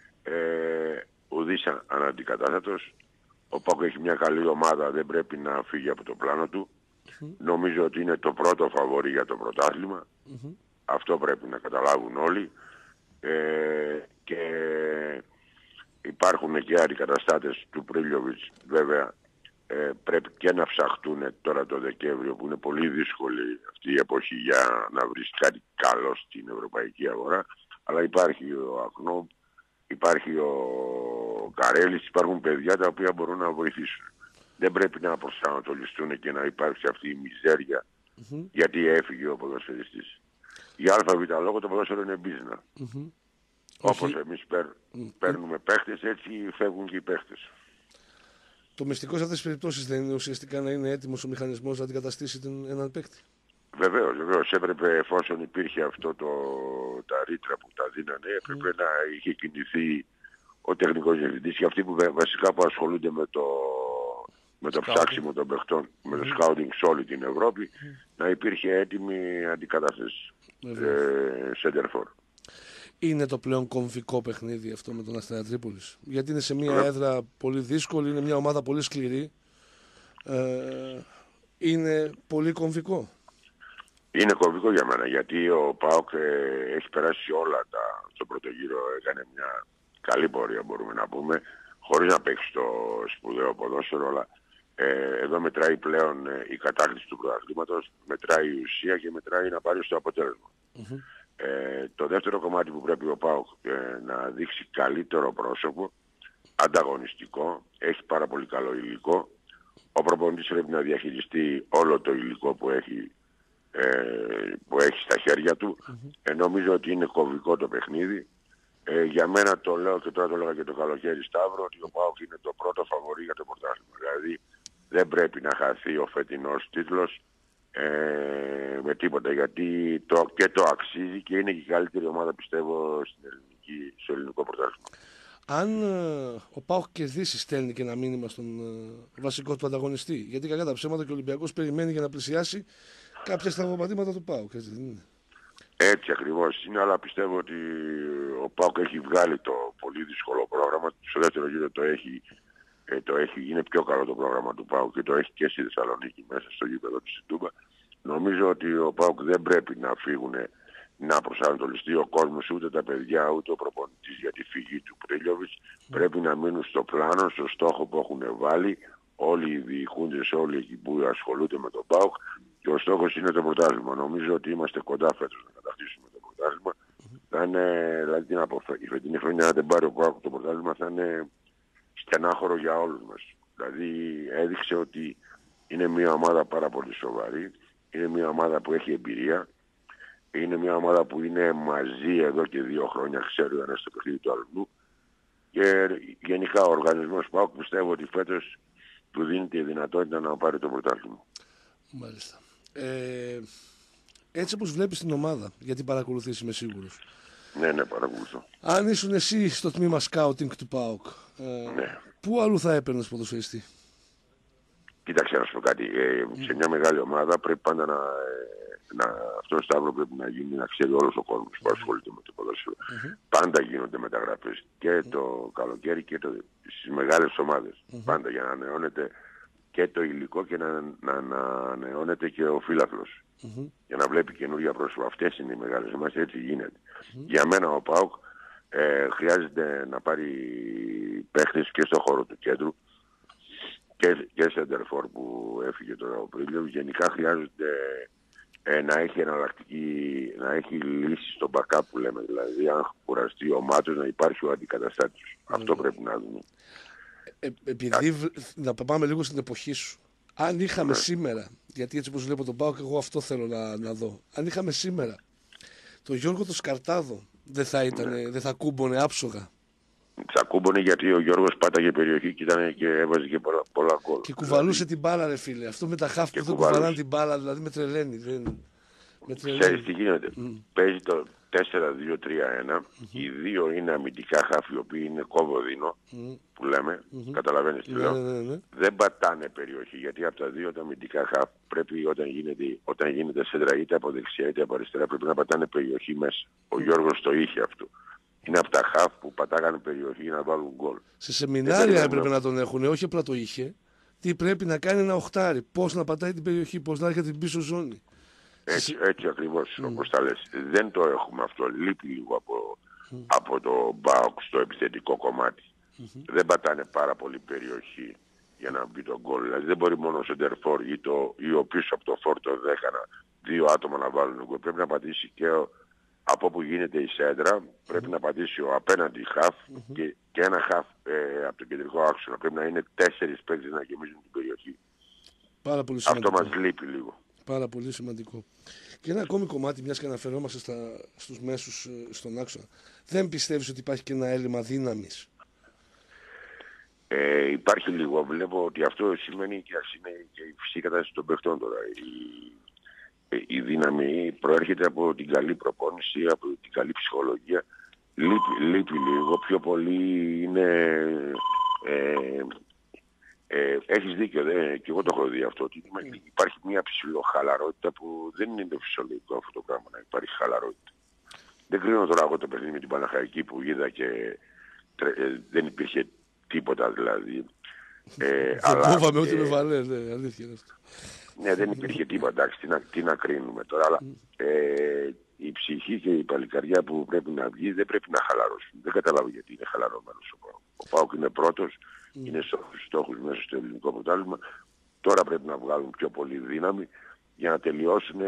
Ουδής αναντικατάστατος. Ο ΠΑΟΚ έχει μια καλή ομάδα, δεν πρέπει να φύγει από το πλάνο του. Νομίζω ότι είναι το πρώτο φαβορί για το πρωτάθλημα. Αυτό πρέπει να καταλάβουν όλοι. Και υπάρχουν και αντικαταστάτες του Πρίλιοβιτς, βέβαια. Πρέπει και να ψαχτούν τώρα το Δεκέμβριο, που είναι πολύ δύσκολη αυτή η εποχή για να βρεις κάτι καλό στην ευρωπαϊκή αγορά. Αλλά υπάρχει ο Ακνόμπ, υπάρχει ο Καρέλης, υπάρχουν παιδιά τα οποία μπορούν να βοηθήσουν. Δεν πρέπει να προσανατολιστούν και να υπάρξει αυτή η μιζέρια γιατί έφυγε ο ποδοσφαιριστής. Για ΑΒ λόγο το ποδόσφαιρο είναι business. Όπως εμείς παίρνουμε παίχτες, έτσι φεύγουν και οι παίχτες. Το μυστικό σε αυτές τις περιπτώσεις δεν είναι ουσιαστικά να είναι έτοιμος ο μηχανισμός να αντικαταστήσει έναν παίκτη? Βεβαίως. Έπρεπε, εφόσον υπήρχε αυτό τα ρήτρα που τα δίνανε, έπρεπε να είχε κινηθεί ο τεχνικός διευθυντής και αυτοί που βασικά που ασχολούνται με το ψάξιμο των παιχτών, με το scouting σε όλη την Ευρώπη, να υπήρχε έτοιμη αντικατάσταση center for. Είναι το πλέον κομβικό παιχνίδι αυτό με τον Αστέρα Τρίπολης? Γιατί είναι σε μια έδρα πολύ δύσκολη, είναι μια ομάδα πολύ σκληρή. Είναι πολύ κομβικό. Είναι κομβικό για μένα, γιατί ο ΠΑΟΚ έχει περάσει όλα στο πρώτο γύρο, έκανε μια καλή πορεία, μπορούμε να πούμε, χωρίς να παίξει το σπουδαίο ποδόσφαιρο, αλλά εδώ μετράει πλέον η κατάκτηση του πρωταθλήματος, μετράει η ουσία και μετράει να πάρει στο αποτέλεσμα. Το δεύτερο κομμάτι που πρέπει ο ΠΑΟΚ να δείξει καλύτερο πρόσωπο, ανταγωνιστικό, έχει πάρα πολύ καλό υλικό. Ο προπονητής πρέπει να διαχειριστεί όλο το υλικό που έχει στα χέρια του. Νομίζω ότι είναι κομβικό το παιχνίδι. Για μένα το λέω και τώρα το λέγα και το καλοκαίρι, Σταύρο, ότι ο ΠΑΟΚ είναι το πρώτο φαβορί για το πρωτάθλημα. Δηλαδή δεν πρέπει να χαθεί ο φετινός τίτλος με τίποτα, γιατί το αξίζει και είναι και η καλύτερη ομάδα, πιστεύω, στο ελληνικό πρωτάθλημα. Αν ο ΠΑΟΚ κερδίσει, στέλνει και ένα μήνυμα στον βασικό του ανταγωνιστή, γιατί κακά τα ψέματα και ο Ολυμπιακός περιμένει για να πλησιάσει κάποια στραβοπατήματα του ΠΑΟΚ, έτσι δεν είναι? Έτσι ακριβώς είναι, αλλά πιστεύω ότι ο ΠΑΟΚ έχει βγάλει το πολύ δύσκολο πρόγραμμα. Στο δεύτερο γύρο είναι πιο καλό το πρόγραμμα του ΠΑΟΚ και το έχει και στη Θεσσαλονίκη μέσα στο γήπεδο του Τούμπα. Νομίζω ότι ο ΠΑΟΚ δεν πρέπει να φύγουν, να προσανατολιστεί ο κόσμος, ούτε τα παιδιά, ούτε ο προπονητής για τη φυγή του Πρίλιοβιτς. Πρέπει να μείνουν στο πλάνο, στο στόχο που έχουν βάλει όλοι οι διοικούντες, όλοι εκεί που ασχολούνται με τον ΠΑΟΚ, και ο στόχος είναι το πρωτάθλημα. Νομίζω ότι είμαστε κοντά φέτος να κατακτήσουμε το πρωτάθλημα. Θα είναι, δηλαδή η φετινή χρονιά, αν δεν πάρει ο ΠΑΟΚ το πρωτάθλημα, θα είναι στενάχωρο για όλους μας. Δηλαδή έδειξε ότι είναι μια ομάδα πάρα πολύ σοβαρή, είναι μια ομάδα που έχει εμπειρία, είναι μια ομάδα που είναι μαζί εδώ και 2 χρόνια, ξέρει ο ένας το παιχνίδι του αλλού, και γενικά ο οργανισμός ΠΑΟΚ πιστεύω ότι φέτος του δίνει τη δυνατότητα να πάρει το πρωτάθλημα. Μάλιστα. Έτσι όπως βλέπεις την ομάδα, γιατί παρακολουθείς, είμαι σίγουρος. Ναι, παρακολουθώ. Αν ήσουν εσύ στο τμήμα σκάουτινγκ του ΠΑΟΚ, Ναι. πού αλλού θα έπαιρνες ποδοσφαιριστή? Κοίταξε να σου πω κάτι. Σε μια μεγάλη ομάδα πρέπει πάντα αυτό το σταύρο πρέπει να γίνει, να ξέρει όλος ο κόσμος που ασχολείται με το ποδόσφαιρο. Πάντα γίνονται μεταγραφές και το καλοκαίρι και στις μεγάλες ομάδες. Πάντα για να ανανεώνεται και το υλικό και να ανανεώνεται και ο φύλαθλος. Για να βλέπει καινούργια πρόσωπα. Αυτές είναι οι μεγάλες ομάδες, έτσι γίνεται. Για μένα ο ΠΑΟΚ χρειάζεται να πάρει παίχτες και στον χώρο του κέντρου και σεντερφόρ που έφυγε τον Απρίλιο. Γενικά χρειάζεται να έχει εναλλακτική, να έχει λύση στο backup που λέμε. Δηλαδή αν κουραστεί ο Μάτος να υπάρχει ο αντικαταστάτης. Αυτό πρέπει να δούμε. Επειδή να πάμε λίγο στην εποχή σου. Αν είχαμε σήμερα, γιατί έτσι όπως βλέπω τον ΠΑΟΚ, εγώ αυτό θέλω να δω. Αν είχαμε σήμερα τον Γιώργο το Σκαρτάδο, δεν θα κούμπονε άψογα? Θα κούμπονε γιατί ο Γιώργος πάταγε περιοχή και έβαζε και πολλά γκολ. Και κουβαλούσε την μπάλα, ρε φίλε. Αυτό με τα χαφ που δεν κουβαλάνε την μπάλα, δηλαδή με τρελαίνει. Ξέρεις τι γίνεται. Παίζει το 4-2-3-1. Οι δύο είναι αμυντικά χαφ, οι οποίοι είναι κόβοδινο που λέμε. Καταλαβαίνεις τι λέω. Ναι. Δεν πατάνε περιοχή, γιατί από τα δύο τα αμυντικά χαφ πρέπει όταν γίνεται σέντρα είτε από δεξιά είτε από αριστερά πρέπει να πατάνε περιοχή μέσα. Ο Γιώργος το είχε αυτό. Είναι από τα χαφ που πατάγανε περιοχή για να βάλουν γκολ. Σε σεμινάρια έπρεπε να τον έχουν, όχι απλά το είχε. Τι πρέπει να κάνει ένα οχτάρι, πώς να πατάει την περιοχή, πώς να έρχεται την πίσω ζώνη. Έτσι ακριβώς όπως τα λες. Δεν το έχουμε αυτό. Λείπει λίγο από το ΠΑΟΚ στο επιθετικό κομμάτι. Δεν πατάνε πάρα πολύ περιοχή για να μπει το γκολ. Δηλαδή δεν μπορεί μόνο ο σεντερφόρ ή ο πίσω από το φόρ το 10 δύο άτομα να βάλουν γκολ. Πρέπει να πατήσει και από όπου γίνεται η σέντρα, πρέπει να πατήσει ο απέναντι χαφ και ένα χαφ από το κεντρικό άξονα. Πρέπει να είναι 4 παίκτες να γεμίζουν την περιοχή. Πάρα πολύ σημαντικό. Αυτό μας λείπει λίγο. Πάρα πολύ σημαντικό. Και ένα ακόμη κομμάτι, μιας και αναφερόμαστε στους μέσους στον άξονα. Δεν πιστεύεις ότι υπάρχει και ένα έλλειμμα δύναμης? Υπάρχει λίγο. Βλέπω ότι αυτό σημαίνει και η φυσική κατάσταση των παιχτών τώρα. Η δύναμη προέρχεται από την καλή προπόνηση, από την καλή ψυχολογία. Λείπει λίγο. Πιο πολύ είναι... έχεις δίκιο, και εγώ το έχω δει αυτό. Ότι υπάρχει μια ψιλοχαλαρότητα που δεν είναι φυσιολογικό αυτό το πράγμα να υπάρχει χαλαρότητα. Δεν κρίνω τώρα εγώ το παιχνίδι με την Παναχαϊκή που είδα και δεν υπήρχε τίποτα δηλαδή. Δεν κόβαμε ούτε με βαλέ, ναι, αλήθεια είναι αυτό. Ναι, δεν υπήρχε τίποτα, εντάξει, τι να κρίνουμε τώρα, αλλά η ψυχή και η παλικαριά που πρέπει να βγει δεν πρέπει να χαλαρώσουν. Δεν καταλάβω γιατί είναι χαλαρωμένος ο ΠΑΟΚ. Ο ΠΑΟΚ είναι πρώτος, είναι στους στόχους μέσα στο ελληνικό πρωτάθλημα. Τώρα πρέπει να βγάλουν πιο πολύ δύναμη για να τελειώσουν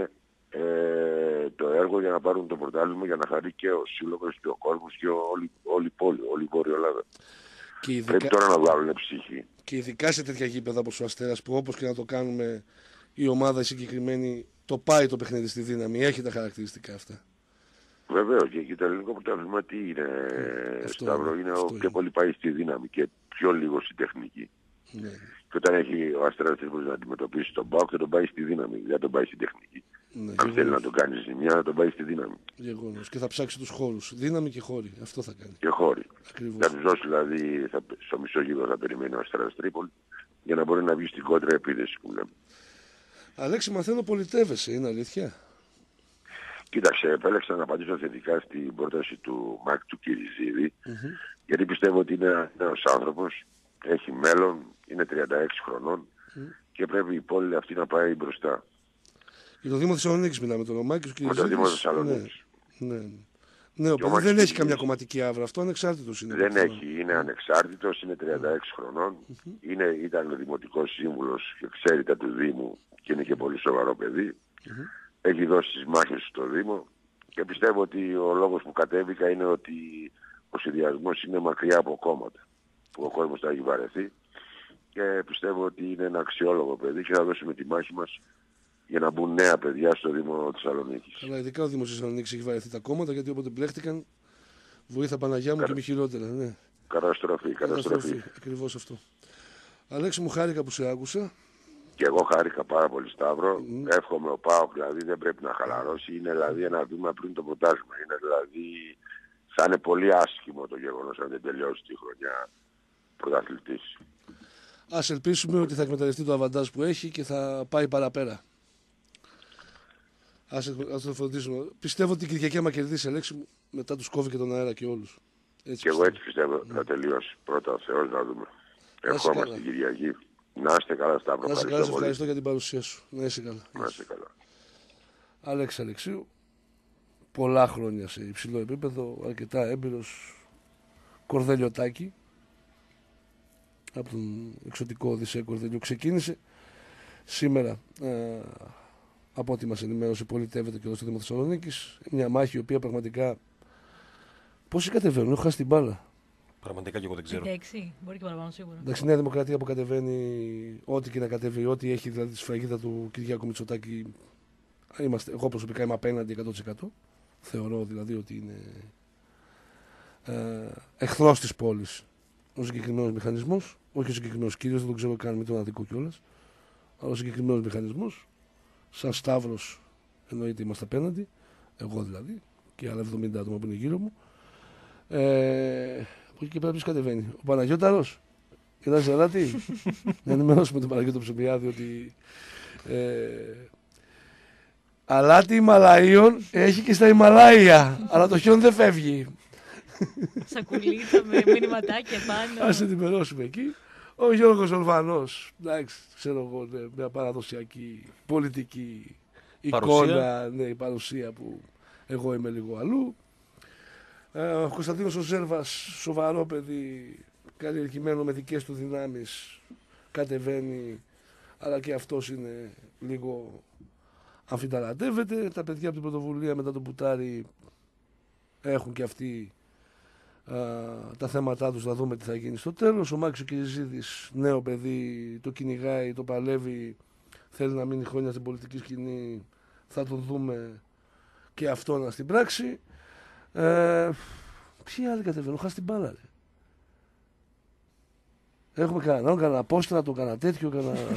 το έργο, για να πάρουν το πρωτάθλημα, για να χαρεί και ο σύλλογος και ο κόσμος και όλη η πόλη, όλη η Βόρεια Ελλάδα. Πρέπει τώρα να βγάλουν ψυχή. Και ειδικά σε τέτοια γήπεδα όπως ο Αστέρας, που όπως και να το κάνουμε, η ομάδα συγκεκριμένη το πάει το παιχνίδι στη δύναμη, έχει τα χαρακτηριστικά αυτά. Βεβαίως, και το ελληνικό πρωτάθλημα τι είναι, Σταύρο, είναι πιο πολύ πάει στη δύναμη και πιο λίγο στη τεχνική. Ναι. Και όταν έχει ο Αστέρας Τρίπολης να αντιμετωπίσει τον ΠΑΟΚ, θα τον πάει στη δύναμη, δεν τον πάει στη τεχνική. Ναι, αν θέλει να τον κάνει ζημιά, να τον πάει στη δύναμη. Γεγονός. Και θα ψάξει τους χώρους. Δύναμη και χώροι. Αυτό θα κάνει. Και χώροι. Ακριβώς. Θα τους δώσει δηλαδή, στο μισό γύρο θα περιμένει ο Αστέρας Τρίπολη για να μπορεί να βγει στην κόντρα επίδεση που λέμε. Αλέξη, μαθαίνω πολιτεύεσαι, είναι αλήθεια? Κοίταξε, επέλεξα να απαντήσω θετικά στην πρόταση του Μάκη του Κυριζίδη, γιατί πιστεύω ότι είναι ένα νέος άνθρωπος, έχει μέλλον, είναι 36 χρονών και πρέπει η πόλη αυτή να πάει μπροστά. Για το Δήμο Θεσσαλονίκης μιλάμε τώρα, ο Μάκης με το Δήμο Θεσσαλονίκης. Ναι, οπότε δεν έχει καμιά κομματική άβρα, αυτό ανεξάρτητος είναι. Δεν έχει, είναι ανεξάρτητος, είναι 36 χρονών, ήταν δημοτικός σύμβουλος και ξέρει τα του Δήμου και είναι και πολύ σοβαρό παιδί. Έχει δώσει τις μάχες στο Δήμο και πιστεύω ότι ο λόγος που κατέβηκα είναι ότι ο συνδυασμός είναι μακριά από κόμματα που ο κόσμος θα έχει βαρεθεί και πιστεύω ότι είναι ένα αξιόλογο παιδί και θα δώσουμε τη μάχη μας για να μπουν νέα παιδιά στο Δήμο Θεσσαλονίκης. Αλλά ειδικά ο Δήμος Θεσσαλονίκης έχει βαρεθεί τα κόμματα, γιατί όποτε μπλέχτηκαν βοήθα Παναγιά μου και μη χειρότερα. Ναι. Καταστροφή. Ακριβώς αυτό. Αλέξη μου, χάρηκα που σε άκουσα. Και εγώ χάρηκα πάρα πολύ, Σταύρο. Εύχομαι ο ΠΑΟΚ δηλαδή δεν πρέπει να χαλαρώσει. Είναι δηλαδή ένα βήμα πριν το πρωτάθλημα. Είναι δηλαδή, θα είναι πολύ άσχημο το γεγονός αν δεν τελειώσει τη χρονιά πρωταθλητής. Ας ελπίσουμε ότι θα εκμεταλλευτεί το αβαντάζ που έχει και θα πάει παραπέρα. Ας το φροντίσουμε. Πιστεύω ότι η Κυριακή άμα κερδίσει, Αλέξη μου, μετά τους κόβει και τον αέρα και όλους. Έτσι και εγώ έτσι πιστεύω θα τελειώσει. Πρώτα ο Θεός να δούμε. Ευχόμαστε την Κυριακή. Να είστε καλά, Σταύρο. Να είστε καλά, σε ευχαριστώ για την παρουσία σου. Να είστε καλά. Να είστε καλά. Αλέξη Αλεξίου, πολλά χρόνια σε υψηλό επίπεδο, αρκετά έμπειρος, Κορδέλιο Τάκη, από τον εξωτικό Οδυσσέα Κορδέλιο ξεκίνησε. Σήμερα, από ό,τι μας ενημέρωσε, πολιτεύεται και εδώ στο Δήμο Θεσσαλονίκης. Μια μάχη η οποία πραγματικά. Πόσοι κατεβαίνουν, έχω χάσει την μπάλα. Πραγματικά και εγώ δεν ξέρω. 6, μπορεί και παραπάνω σίγουρα. Εντάξει, η Νέα Δημοκρατία που κατεβαίνει, ό,τι και να κατεβεί, ό,τι έχει δηλαδή τη σφραγίδα του Κυριάκου Μητσοτάκη. Εγώ προσωπικά είμαι απέναντι 100%. Θεωρώ δηλαδή ότι είναι εχθρός της πόλης ο συγκεκριμένος μηχανισμός. Όχι ο συγκεκριμένος κύριος, δεν τον ξέρω καν, με τον αδικό κιόλας. Αλλά ο συγκεκριμένος μηχανισμός, σαν Σταύρος, εννοείται είμαστε απέναντι. Εγώ δηλαδή και άλλα 70 άτομα που είναι γύρω μου. Από εκεί και πέρα ποιος κατεβαίνει? Ο Παναγιώταρος. Κοιτάξτε, Αλάτι. Να ενημερώσουμε τον Παναγιώτο Ψωμιάδη ότι αλάτι Ιμαλαίων έχει και στα Ιμαλάια. Αλλά το χιόν δεν φεύγει. Σακουλίτσα με μηνυματάκια πάνω. Ας ενημερώσουμε εκεί. Ο Γιώργος Ολβανός. Εντάξει, ξέρω εγώ, μια παραδοσιακή πολιτική εικόνα, ναι, η παρουσία που εγώ είμαι λίγο αλλού. Ο Κωνσταντίνος ο Ζέρβας, σοβαρό παιδί, καλλιεργημένο με δικές του δυνάμεις, κατεβαίνει, αλλά και αυτός είναι λίγο αμφιταλαντεύεται. Τα παιδιά από την πρωτοβουλία μετά τον Πουτάρη έχουν και αυτοί τα θέματά τους, θα δούμε τι θα γίνει στο τέλος. Ο Μάκης ο Κυριζίδης, νέο παιδί, το κυνηγάει, το παλεύει, θέλει να μείνει χρόνια στην πολιτική σκηνή, θα τον δούμε και αυτόν στην πράξη. Ποιοι άλλοι κατεβαίνουν, χάσει την μπάλα. Έχουμε κανένα απόστρατο, κανένα τέτοιο,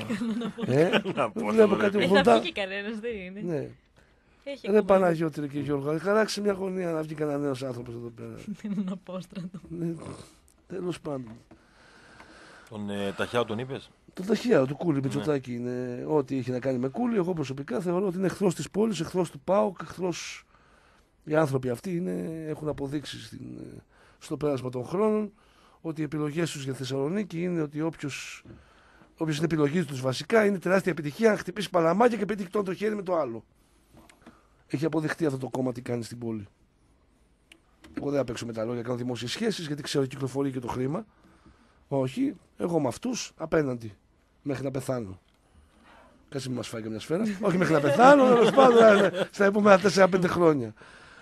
βλέπω κάτι δεν θα βγει και κανένας, δεν είναι. Ναι. Ρε Παναγιώτη και Γιώργο, χαράξει μια γωνία να βγει κανένα νέος άνθρωπος εδώ πέρα. Έναν απόστρατο. Τέλος πάντων. Τον Ταχιάου τον είπες? Τον Ταχιάου, του Κούλι Μητσοτάκη είναι ό,τι έχει να κάνει με Κούλι. Εγώ προσωπικά θεωρώ ότι είναι εχθρός της πόλης, εχθρός του ΠΑΟΚ, εχθρός. Οι άνθρωποι αυτοί έχουν αποδείξει στο πέρασμα των χρόνων ότι οι επιλογές τους για Θεσσαλονίκη είναι ότι όποιος είναι επιλογή τους βασικά είναι τεράστια επιτυχία να χτυπήσει παλαμάκια και πετύχει το χέρι με το άλλο. Έχει αποδειχτεί αυτό το κόμμα τι κάνει στην πόλη. Εγώ δεν θα παίξω με τα λόγια, κάνω δημόσιες σχέσεις γιατί ξέρω κυκλοφορεί και το χρήμα. Όχι, εγώ με αυτούς απέναντι μέχρι να πεθάνω. Κάτσε μην μας φάει και μια σφαίρα. Όχι μέχρι να πεθάνω, στα επόμενα 4-5 χρόνια.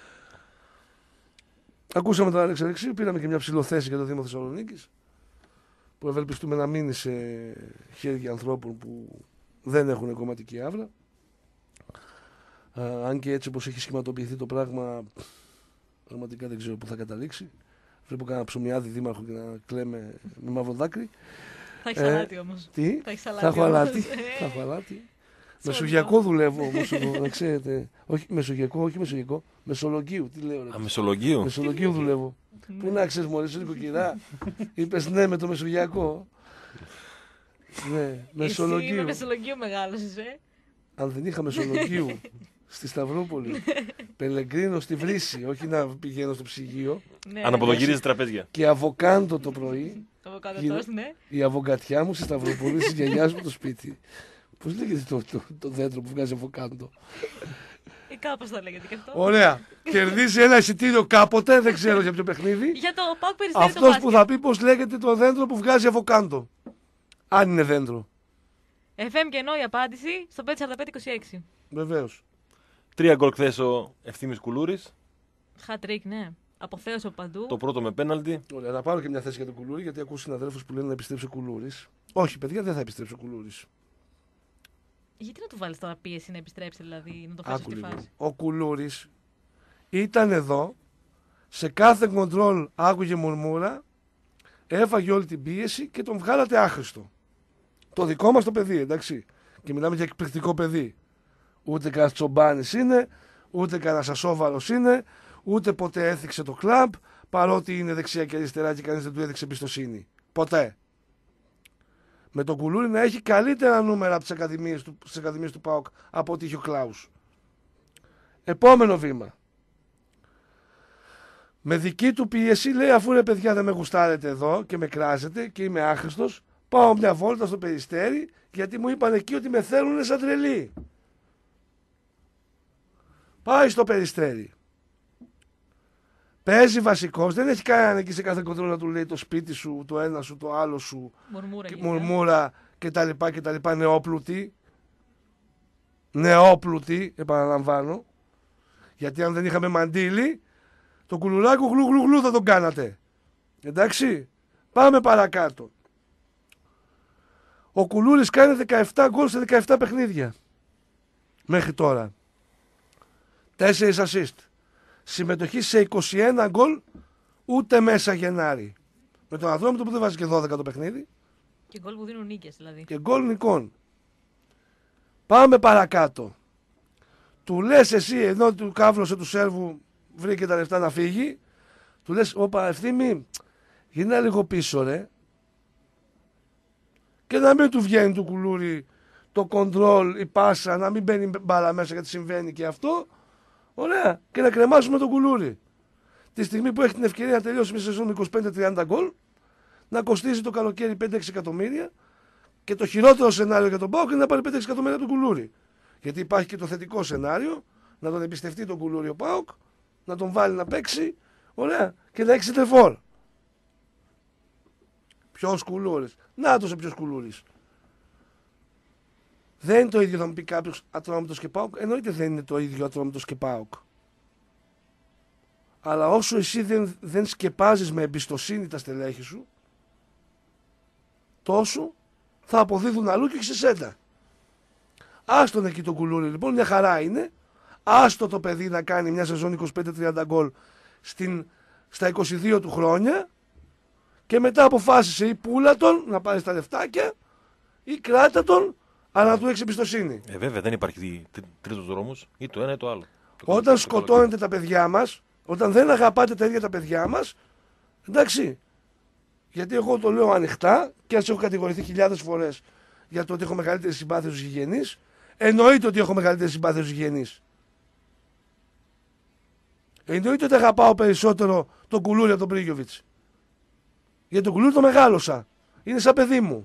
Ακούσαμε τον Αλέξη Αλεξίου, πήραμε και μια ψηλοθέση για το Δήμο Θεσσαλονίκης που ευελπιστούμε να μείνει σε χέρια ανθρώπων που δεν έχουν κομματική άβρα. Αν και έτσι όπως έχει σχηματοποιηθεί το πράγμα, πραγματικά δεν ξέρω πού θα καταλήξει. Βλέπω κανένα Ψωμιάδη δήμαρχο και να κλαίμε με μαύρο δάκρυ. Θα έχει αλάτι όμως. Τι? Θα έχω αλάτι. Μεσογειακό δουλεύω όμως, να ξέρετε. Όχι μεσογειακό, Μεσολογίου. Τι λέω, ρε. Μεσολογίου. Μεσολογίου δουλεύω. Πού να ξέρεις, μόλις είναι νοικοκυρά. Είπες ναι με το Μεσογειακό. Ναι, Μεσολογίου. Εσύ με Μεσολογίου μεγάλωσες, Αν δεν είχα Μεσολογίου στη Σταυρούπολη, Πελεγκρίνο στη Βρύση, όχι να πηγαίνω στο ψυγείο. Αναποδογυρίζει τραπέζια. Και αβοκάντο το πρωί. Ναι. Η αβοκατιά μου στη Σταυρούπολη, στις γιαγιάς μου το σπίτι. Πώς λέγεται το δέντρο που βγάζει αβοκάντο? Κάπως θα λέγεται και αυτό. Ωραία. Κερδίζει ένα εισιτήριο κάποτε, δεν ξέρω για ποιο παιχνίδι. Για το ΠΑΟΚ Περιστέρι. Αυτός που θα πει πώς λέγεται το δέντρο που βγάζει αβοκάντο. Αν είναι δέντρο. FM και ενώ η απάντηση στο 545-26. Βεβαίως. 3 γκολ χθες ο Ευθύμης Κουλούρης. Χατρίκ, ναι. Αποθέωσε από παντού. Το πρώτο με πέναλτι. Ωραία, να πάρω και μια θέση για τον Κουλούρη, γιατί ακούω συναδέλφους που λένε να επιστρέψει ο Κουλούρης. Όχι, παιδιά, δεν θα επιστρέψει ο Κουλούρης. Γιατί να του βάλεις τώρα πίεση να επιστρέψει, δηλαδή, να το φάσει στη φάση? Ο Κουλούρης ήταν εδώ, σε κάθε κοντρόλ άκουγε μουρμούρα, έφαγε όλη την πίεση και τον βγάλατε άχρηστο. Το δικό μας το παιδί, εντάξει. Και μιλάμε για εκπληκτικό παιδί. Ούτε κανένα Τσομπάνης είναι, ούτε κανένα Ασόβαρος είναι, ούτε ποτέ έθιξε το κλαμπ, παρότι είναι δεξιά και αριστερά και κανείς δεν του έδειξε εμπιστοσύνη. Ποτέ. Με τον Κουλούρη να έχει καλύτερα νούμερα από τις ακαδημίες του ΠΑΟΚ από ό,τι είχε ο Κλάους. Επόμενο βήμα. Με δική του πίεση λέει, αφού ρε παιδιά δεν με γουστάρετε εδώ και με κράζετε και είμαι άχρηστος, πάω μια βόλτα στο Περιστέρι, γιατί μου είπαν εκεί ότι με θέλουν σαν τρελή. Πάει στο Περιστέρι. Παίζει βασικός, δεν έχει κανέναν εκεί σε κάθε κοντρόλ να του λέει το σπίτι σου, το ένα σου, το άλλο σου, μουρμούρα κτλ. Νεόπλουτοι. Νεόπλουτοι, επαναλαμβάνω. Γιατί αν δεν είχαμε μαντίλι, το κουλουράκο γλου θα τον κάνατε. Εντάξει, πάμε παρακάτω. Ο Κουλούρης κάνει 17 γκολ σε 17 παιχνίδια. Μέχρι τώρα. 4 assist. Συμμετοχή σε 21 γκολ ούτε μέσα Γενάρη. Με τον Ατρόμητο που δεν βάζει και 12 το παιχνίδι. Και γκολ που δίνουν νίκες δηλαδή. Και γκολ νικών. Πάμε παρακάτω. Του λες εσύ, ενώ του κάβλωσε του Σέρβου, βρήκε τα λεφτά να φύγει, του λες, όπα Ευθύμη, γίνα λίγο πίσω ρε. Και να μην του βγαίνει του Κουλούρη το κοντρόλ, η πάσα, να μην μπαίνει μπάλα μέσα γιατί συμβαίνει και αυτό. Ωραία. Και να κρεμάσουμε τον Κουλούρη. Τη στιγμή που έχει την ευκαιρία να τελειώσει μια σεζόν 25-30 γκολ, να κοστίζει το καλοκαίρι 5-6 εκατομμύρια και το χειρότερο σενάριο για τον ΠΑΟΚ είναι να πάρει 5-6 εκατομμύρια από τον Κουλούρη. Γιατί υπάρχει και το θετικό σενάριο, να τον εμπιστευτεί τον Κουλούρη ο ΠΑΟΚ, να τον βάλει να παίξει, ωραία, και να έχει σεντερφόρ. Ποιος Κουλούρης? Νάτος ποιος Κουλούρης. Δεν είναι το ίδιο, θα μου πει κάποιος, Ατρόμητος και ΠΑΟΚ. Εννοείται δεν είναι το ίδιο Ατρόμητος και ΠΑΟΚ. Αλλά όσο εσύ δεν σκεπάζεις με εμπιστοσύνη τα στελέχη σου, τόσο θα αποδίδουν αλλού και σε σέντα. Άστον εκεί τον Κουλούρη λοιπόν, μια χαρά είναι. Άστο το παιδί να κάνει μια σεζόν 25-30 γκολ στα 22 του χρόνια και μετά αποφάσισε ή πούλα τον να πάρει τα λεφτάκια ή κράτα τον, αλλά να του έχεις εμπιστοσύνη. Βέβαια δεν υπάρχει τρίτος δρόμος, ή το ένα ή το άλλο. Όταν σκοτώνετε τα παιδιά μας, όταν δεν αγαπάτε τα ίδια τα παιδιά μας, εντάξει. Γιατί εγώ το λέω ανοιχτά και ας έχω κατηγορηθεί χιλιάδες φορές για το ότι έχω μεγαλύτερη συμπάθεια στους γηγενείς, εννοείται ότι έχω μεγαλύτερη συμπάθεια στους γηγενείς. Εννοείται ότι αγαπάω περισσότερο τον Κουλούρη από τον Πρίγιοβιτς. Γιατί τον Κουλούρη το μεγάλωσα. Είναι σαν παιδί μου.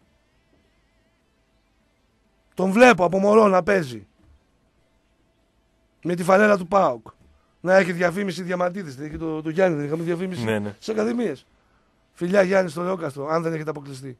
Τον βλέπω από μωρό να παίζει. Με τη φανέλα του ΠΑΟΚ. Να έχει διαφήμιση Διαμαντίδης. Δεν έχει το Γιάννη, δεν είχαμε διαφήμιση στις ακαδημίες. Φιλιά Γιάννη στο Λεόκαστρο, αν δεν έχετε αποκλειστεί.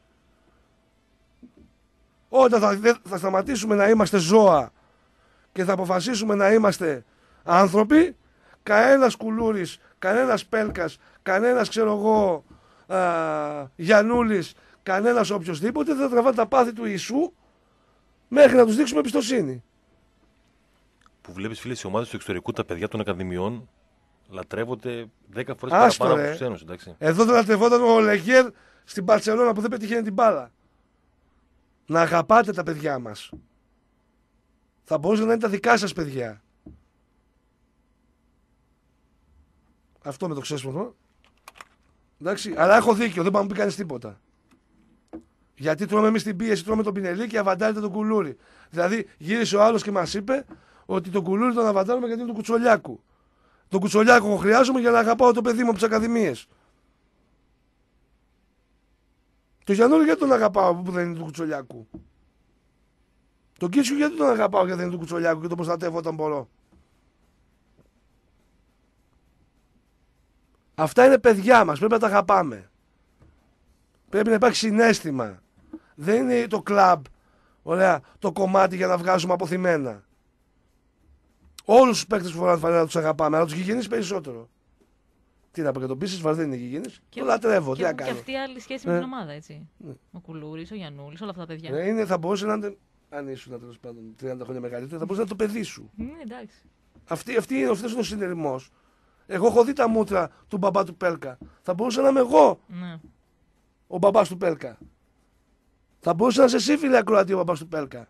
Όταν θα σταματήσουμε να είμαστε ζώα και θα αποφασίσουμε να είμαστε άνθρωποι, κανένας Κουλούρης, κανένας Πέλκας, κανένας ξέρω εγώ Γιαννούλης, κανένας οποιοσδήποτε δεν θα τραβά τα πάθη του Ιησού μέχρι να τους δείξουμε εμπιστοσύνη. Που βλέπεις φίλε σε ομάδες του εξωτερικού τα παιδιά των ακαδημιών λατρεύονται 10 φορές παραπάνω από τους ξένους, εντάξει. Εδώ δεν λατρευόταν ο Λεγέρ στην Μπαρσελόνα που δεν πετυχαίνει την μπάλα. Να αγαπάτε τα παιδιά μας. Θα μπορούσε να είναι τα δικά σας παιδιά. Αυτό με το ξέσπασμα. Εντάξει, αλλά έχω δίκιο, δεν πάμε να πει κανείς τίποτα. Γιατί τρώμε εμείς την πίεση, τρώμε τον Πινελί και αβαντάρετε τον Κουλούρη. Δηλαδή γύρισε ο άλλος και μας είπε ότι τον Κουλούρη τον αβαντάρουμε γιατί είναι του Κουτσολιάκου. Τον Κουτσολιάκο εγώ χρειάζομαι για να αγαπάω το παιδί μου από τις ακαδημίες. Το Γιαννούλη γιατί τον αγαπάω που δεν είναι του Κουτσολιάκου. Τον Κίτσου γιατί τον αγαπάω γιατί δεν είναι του Κουτσολιάκου και τον προστατεύω όταν μπορώ. Αυτά είναι παιδιά μας, πρέπει να τα αγαπάμε. Πρέπει να υπάρχει συναίσθημα. Δεν είναι το κλαμπ, ωραία, το κομμάτι για να βγάζουμε αποθυμένα. Όλους τους παίκτες που φοράνε φανέλα τους αγαπάμε, αλλά τους γηγενείς περισσότερο. Τι να πω για τον Πίσης, δεν είναι γηγενείς. Το λατρεύω, τι να κάνω. Και αυτή η άλλη σχέση με την ομάδα, έτσι. Ο Κουλούρης, ο Γιαννούλης, όλα αυτά τα παιδιά. Θα μπορούσε να είναι, αν ήσουν τέλος πάντων 30 χρόνια μεγαλύτερο, θα μπορούσε να είναι το παιδί σου. Εντάξει. Αυτός είναι ο συνειρμός. Εγώ έχω δει τα μούτρα του μπαμπά του Πέλκα. Θα μπορούσα να είμαι εγώ ο μπαμπάς του Πέλκα. Θα μπορούσε να είσαι εσύ, φίλε ακροατή, ο παπάς του Πέλκα.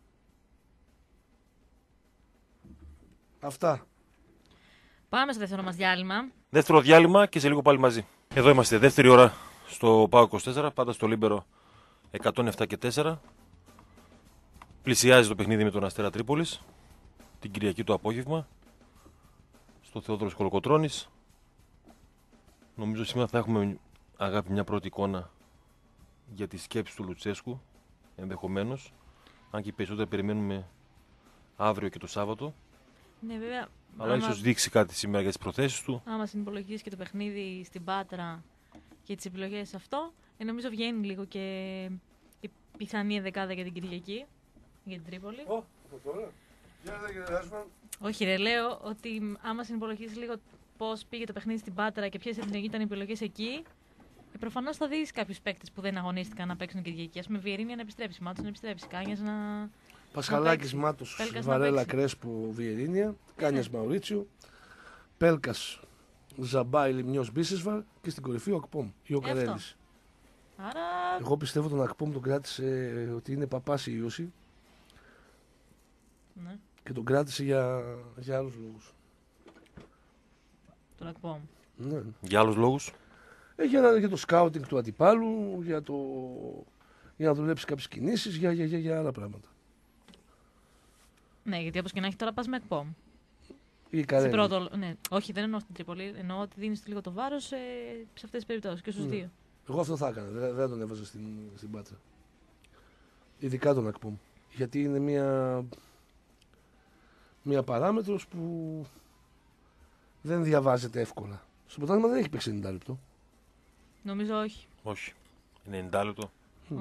Αυτά. Πάμε στο δεύτερο μας διάλειμμα. Δεύτερο διάλειμμα και σε λίγο πάλι μαζί. Εδώ είμαστε, δεύτερη ώρα στο ΠΑΟΚ 24, πάντα στο Λίμπερο 107 και 4. Πλησιάζει το παιχνίδι με τον Αστέρα Τρίπολης την Κυριακή το απόγευμα στο Θεόδωρος Κολοκοτρώνης. Νομίζω σήμερα θα έχουμε, αγάπη, μια πρώτη εικόνα για τη σκέψη του Λουτσέσκου, ενδεχομένως, αν και περισσότερο περιμένουμε αύριο και το Σάββατο. Ναι, βέβαια. Αλλά ίσως δείξει κάτι σήμερα για τις προθέσεις του. Άμα συνυπολογίσει και το παιχνίδι στην Πάτρα και τις επιλογές αυτό, νομίζω βγαίνει λίγο και η πιθανή ενδεκάδα για την Κυριακή, για την Τρίπολη. Όχι, ρε, λέω ότι άμα συνυπολογίσει λίγο πώς πήγε το παιχνίδι στην Πάτρα και ποιες ήταν οι επιλογές εκεί, προφανώς θα δεις κάποιους παίκτες που δεν αγωνίστηκαν να παίξουν Κυριακή. Ας πούμε, Βιερίνια να επιστρέψει, Μάτος να επιστρέψει, Κάνιας να. Πασχαλάκης, Μάτος, Βαρέλα, Κρέσπου, Βιερίνια, Κάνιας, Μαουρίτσιου, Πέλκας, Ζαμπάι, Λιμνιός, Μπίσεσβαρ και στην κορυφή ο Ακπόμ ή ο Καρέλης. Άρα. Εγώ πιστεύω τον Ακπόμ τον κράτησε ότι είναι παπάς η Ιούση. Ναι. Και τον κράτησε για άλλους λόγους. Τον Ακπόμ. Ναι. Για άλλους λόγους. Για το σκάουτινγκ του αντιπάλου, για να δουλέψει κάποιες κινήσεις, για άλλα πράγματα. Ναι, γιατί όπως και να έχει τώρα πας με Ακπόμ. Ή Καρέλη. Ναι, όχι, δεν εννοώ στην Τρίπολη. Εννοώ ότι δίνεις λίγο το βάρος σε αυτές τις περιπτώσεις και στους δύο. Εγώ αυτό θα έκανα. Δεν τον έβαζα στην Πάτρα. Ειδικά τον Ακπόμ. Γιατί είναι μια παράμετρος που δεν διαβάζεται εύκολα. Στο πρωτάθλημα δεν έχει παίξει 90 λεπτό. Νομίζω όχι. Όχι. 90 λεπτό.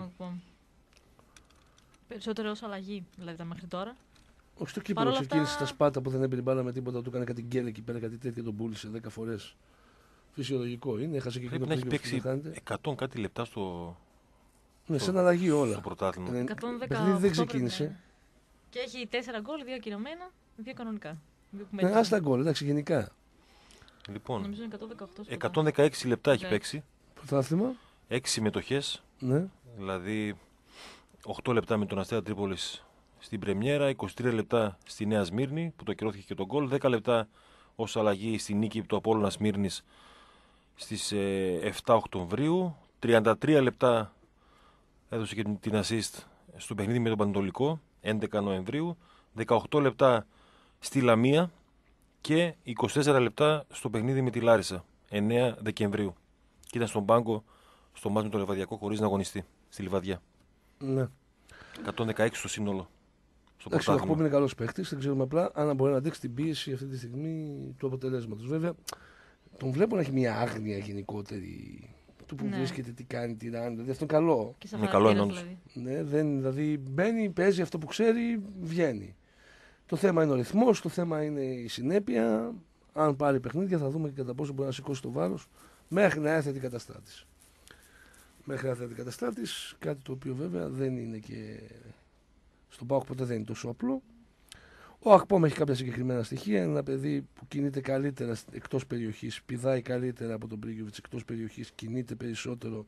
Περισσότερο ως αλλαγή δηλαδή τα μέχρι τώρα. Όχι, στο κύπελο ξεκίνησε στα Σπάτα που δεν έπαιρνε μπάλα με τίποτα. Του έκανε κάτι γκέλ εκεί πέρα, κάτι τέτοιο, τον πούλησε 10 φορές. Φυσιολογικό είναι. Έχασε και πρέπει να έχει παίξει 100 κάτι λεπτά στο. Ναι, σαν αλλαγή όλα. Στο πρωτάθλημα. 110 δεν ξεκίνησε. Ναι. Και έχει 4 γκολ, 2 ακυρωμένα, 2 κανονικά. Ναι, άστα γκολ, εντάξει, γενικά. Λοιπόν, νομίζω είναι 116 λεπτά έχει παίξει. Πρωτάθλημα. 6 συμμετοχές. Ναι. Δηλαδή 8 λεπτά με τον Αστέρα Τρίπολης στην Πρεμιέρα, 23 λεπτά στη Νέα Σμύρνη που το ακυρώθηκε και τον γκολ, 10 λεπτά ως αλλαγή στη νίκη του Απόλλωνα Σμύρνης στις 7 Οκτωβρίου, 33 λεπτά έδωσε και την assist στο παιχνίδι με τον Πανετολικό 11 Νοεμβρίου, 18 λεπτά στη Λαμία και 24 λεπτά στο παιχνίδι με τη Λάρισα 9 Δεκεμβρίου. Και ήταν στον πάγκο στο μάτς με το Λιβαδιακό χωρίς να αγωνιστεί στη Λιβαδιά. Ναι. 116 στο σύνολο. Εντάξει, ο Ακπόμ είναι καλός παίκτης, δεν ξέρουμε απλά αν μπορεί να αντέξει την πίεση αυτή τη στιγμή του αποτελέσματος. Βέβαια, τον βλέπω να έχει μια άγνοια γενικότερη του που βρίσκεται, τι κάνει, τι ράνει. Δηλαδή αυτό είναι καλό. Είναι καλό εννοώ. Ναι, δηλαδή μπαίνει, παίζει αυτό που ξέρει, βγαίνει. Το θέμα είναι ο ρυθμός, το θέμα είναι η συνέπεια. Αν πάρει παιχνίδια, θα δούμε και κατά πόσο μπορεί να σηκώσει το βάρος μέχρι να έρθει αντικαταστάτης. Μέχρι να έρθει αντικαταστάτης, κάτι το οποίο βέβαια δεν είναι και. Στον ΠΑΟΚ ποτέ δεν είναι τόσο απλό. Ο Ακπόμ έχει κάποια συγκεκριμένα στοιχεία. Είναι ένα παιδί που κινείται καλύτερα εκτός περιοχής, πηδάει καλύτερα από τον Μπρίγκοβιτς εκτός περιοχής, κινείται περισσότερο,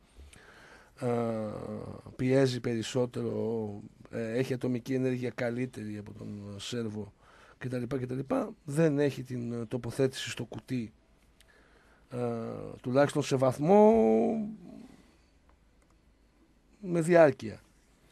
πιέζει περισσότερο, έχει ατομική ενέργεια καλύτερη από τον Σέρβο κτλ. Δεν έχει την τοποθέτηση στο κουτί, τουλάχιστον σε βαθμό με διάρκεια.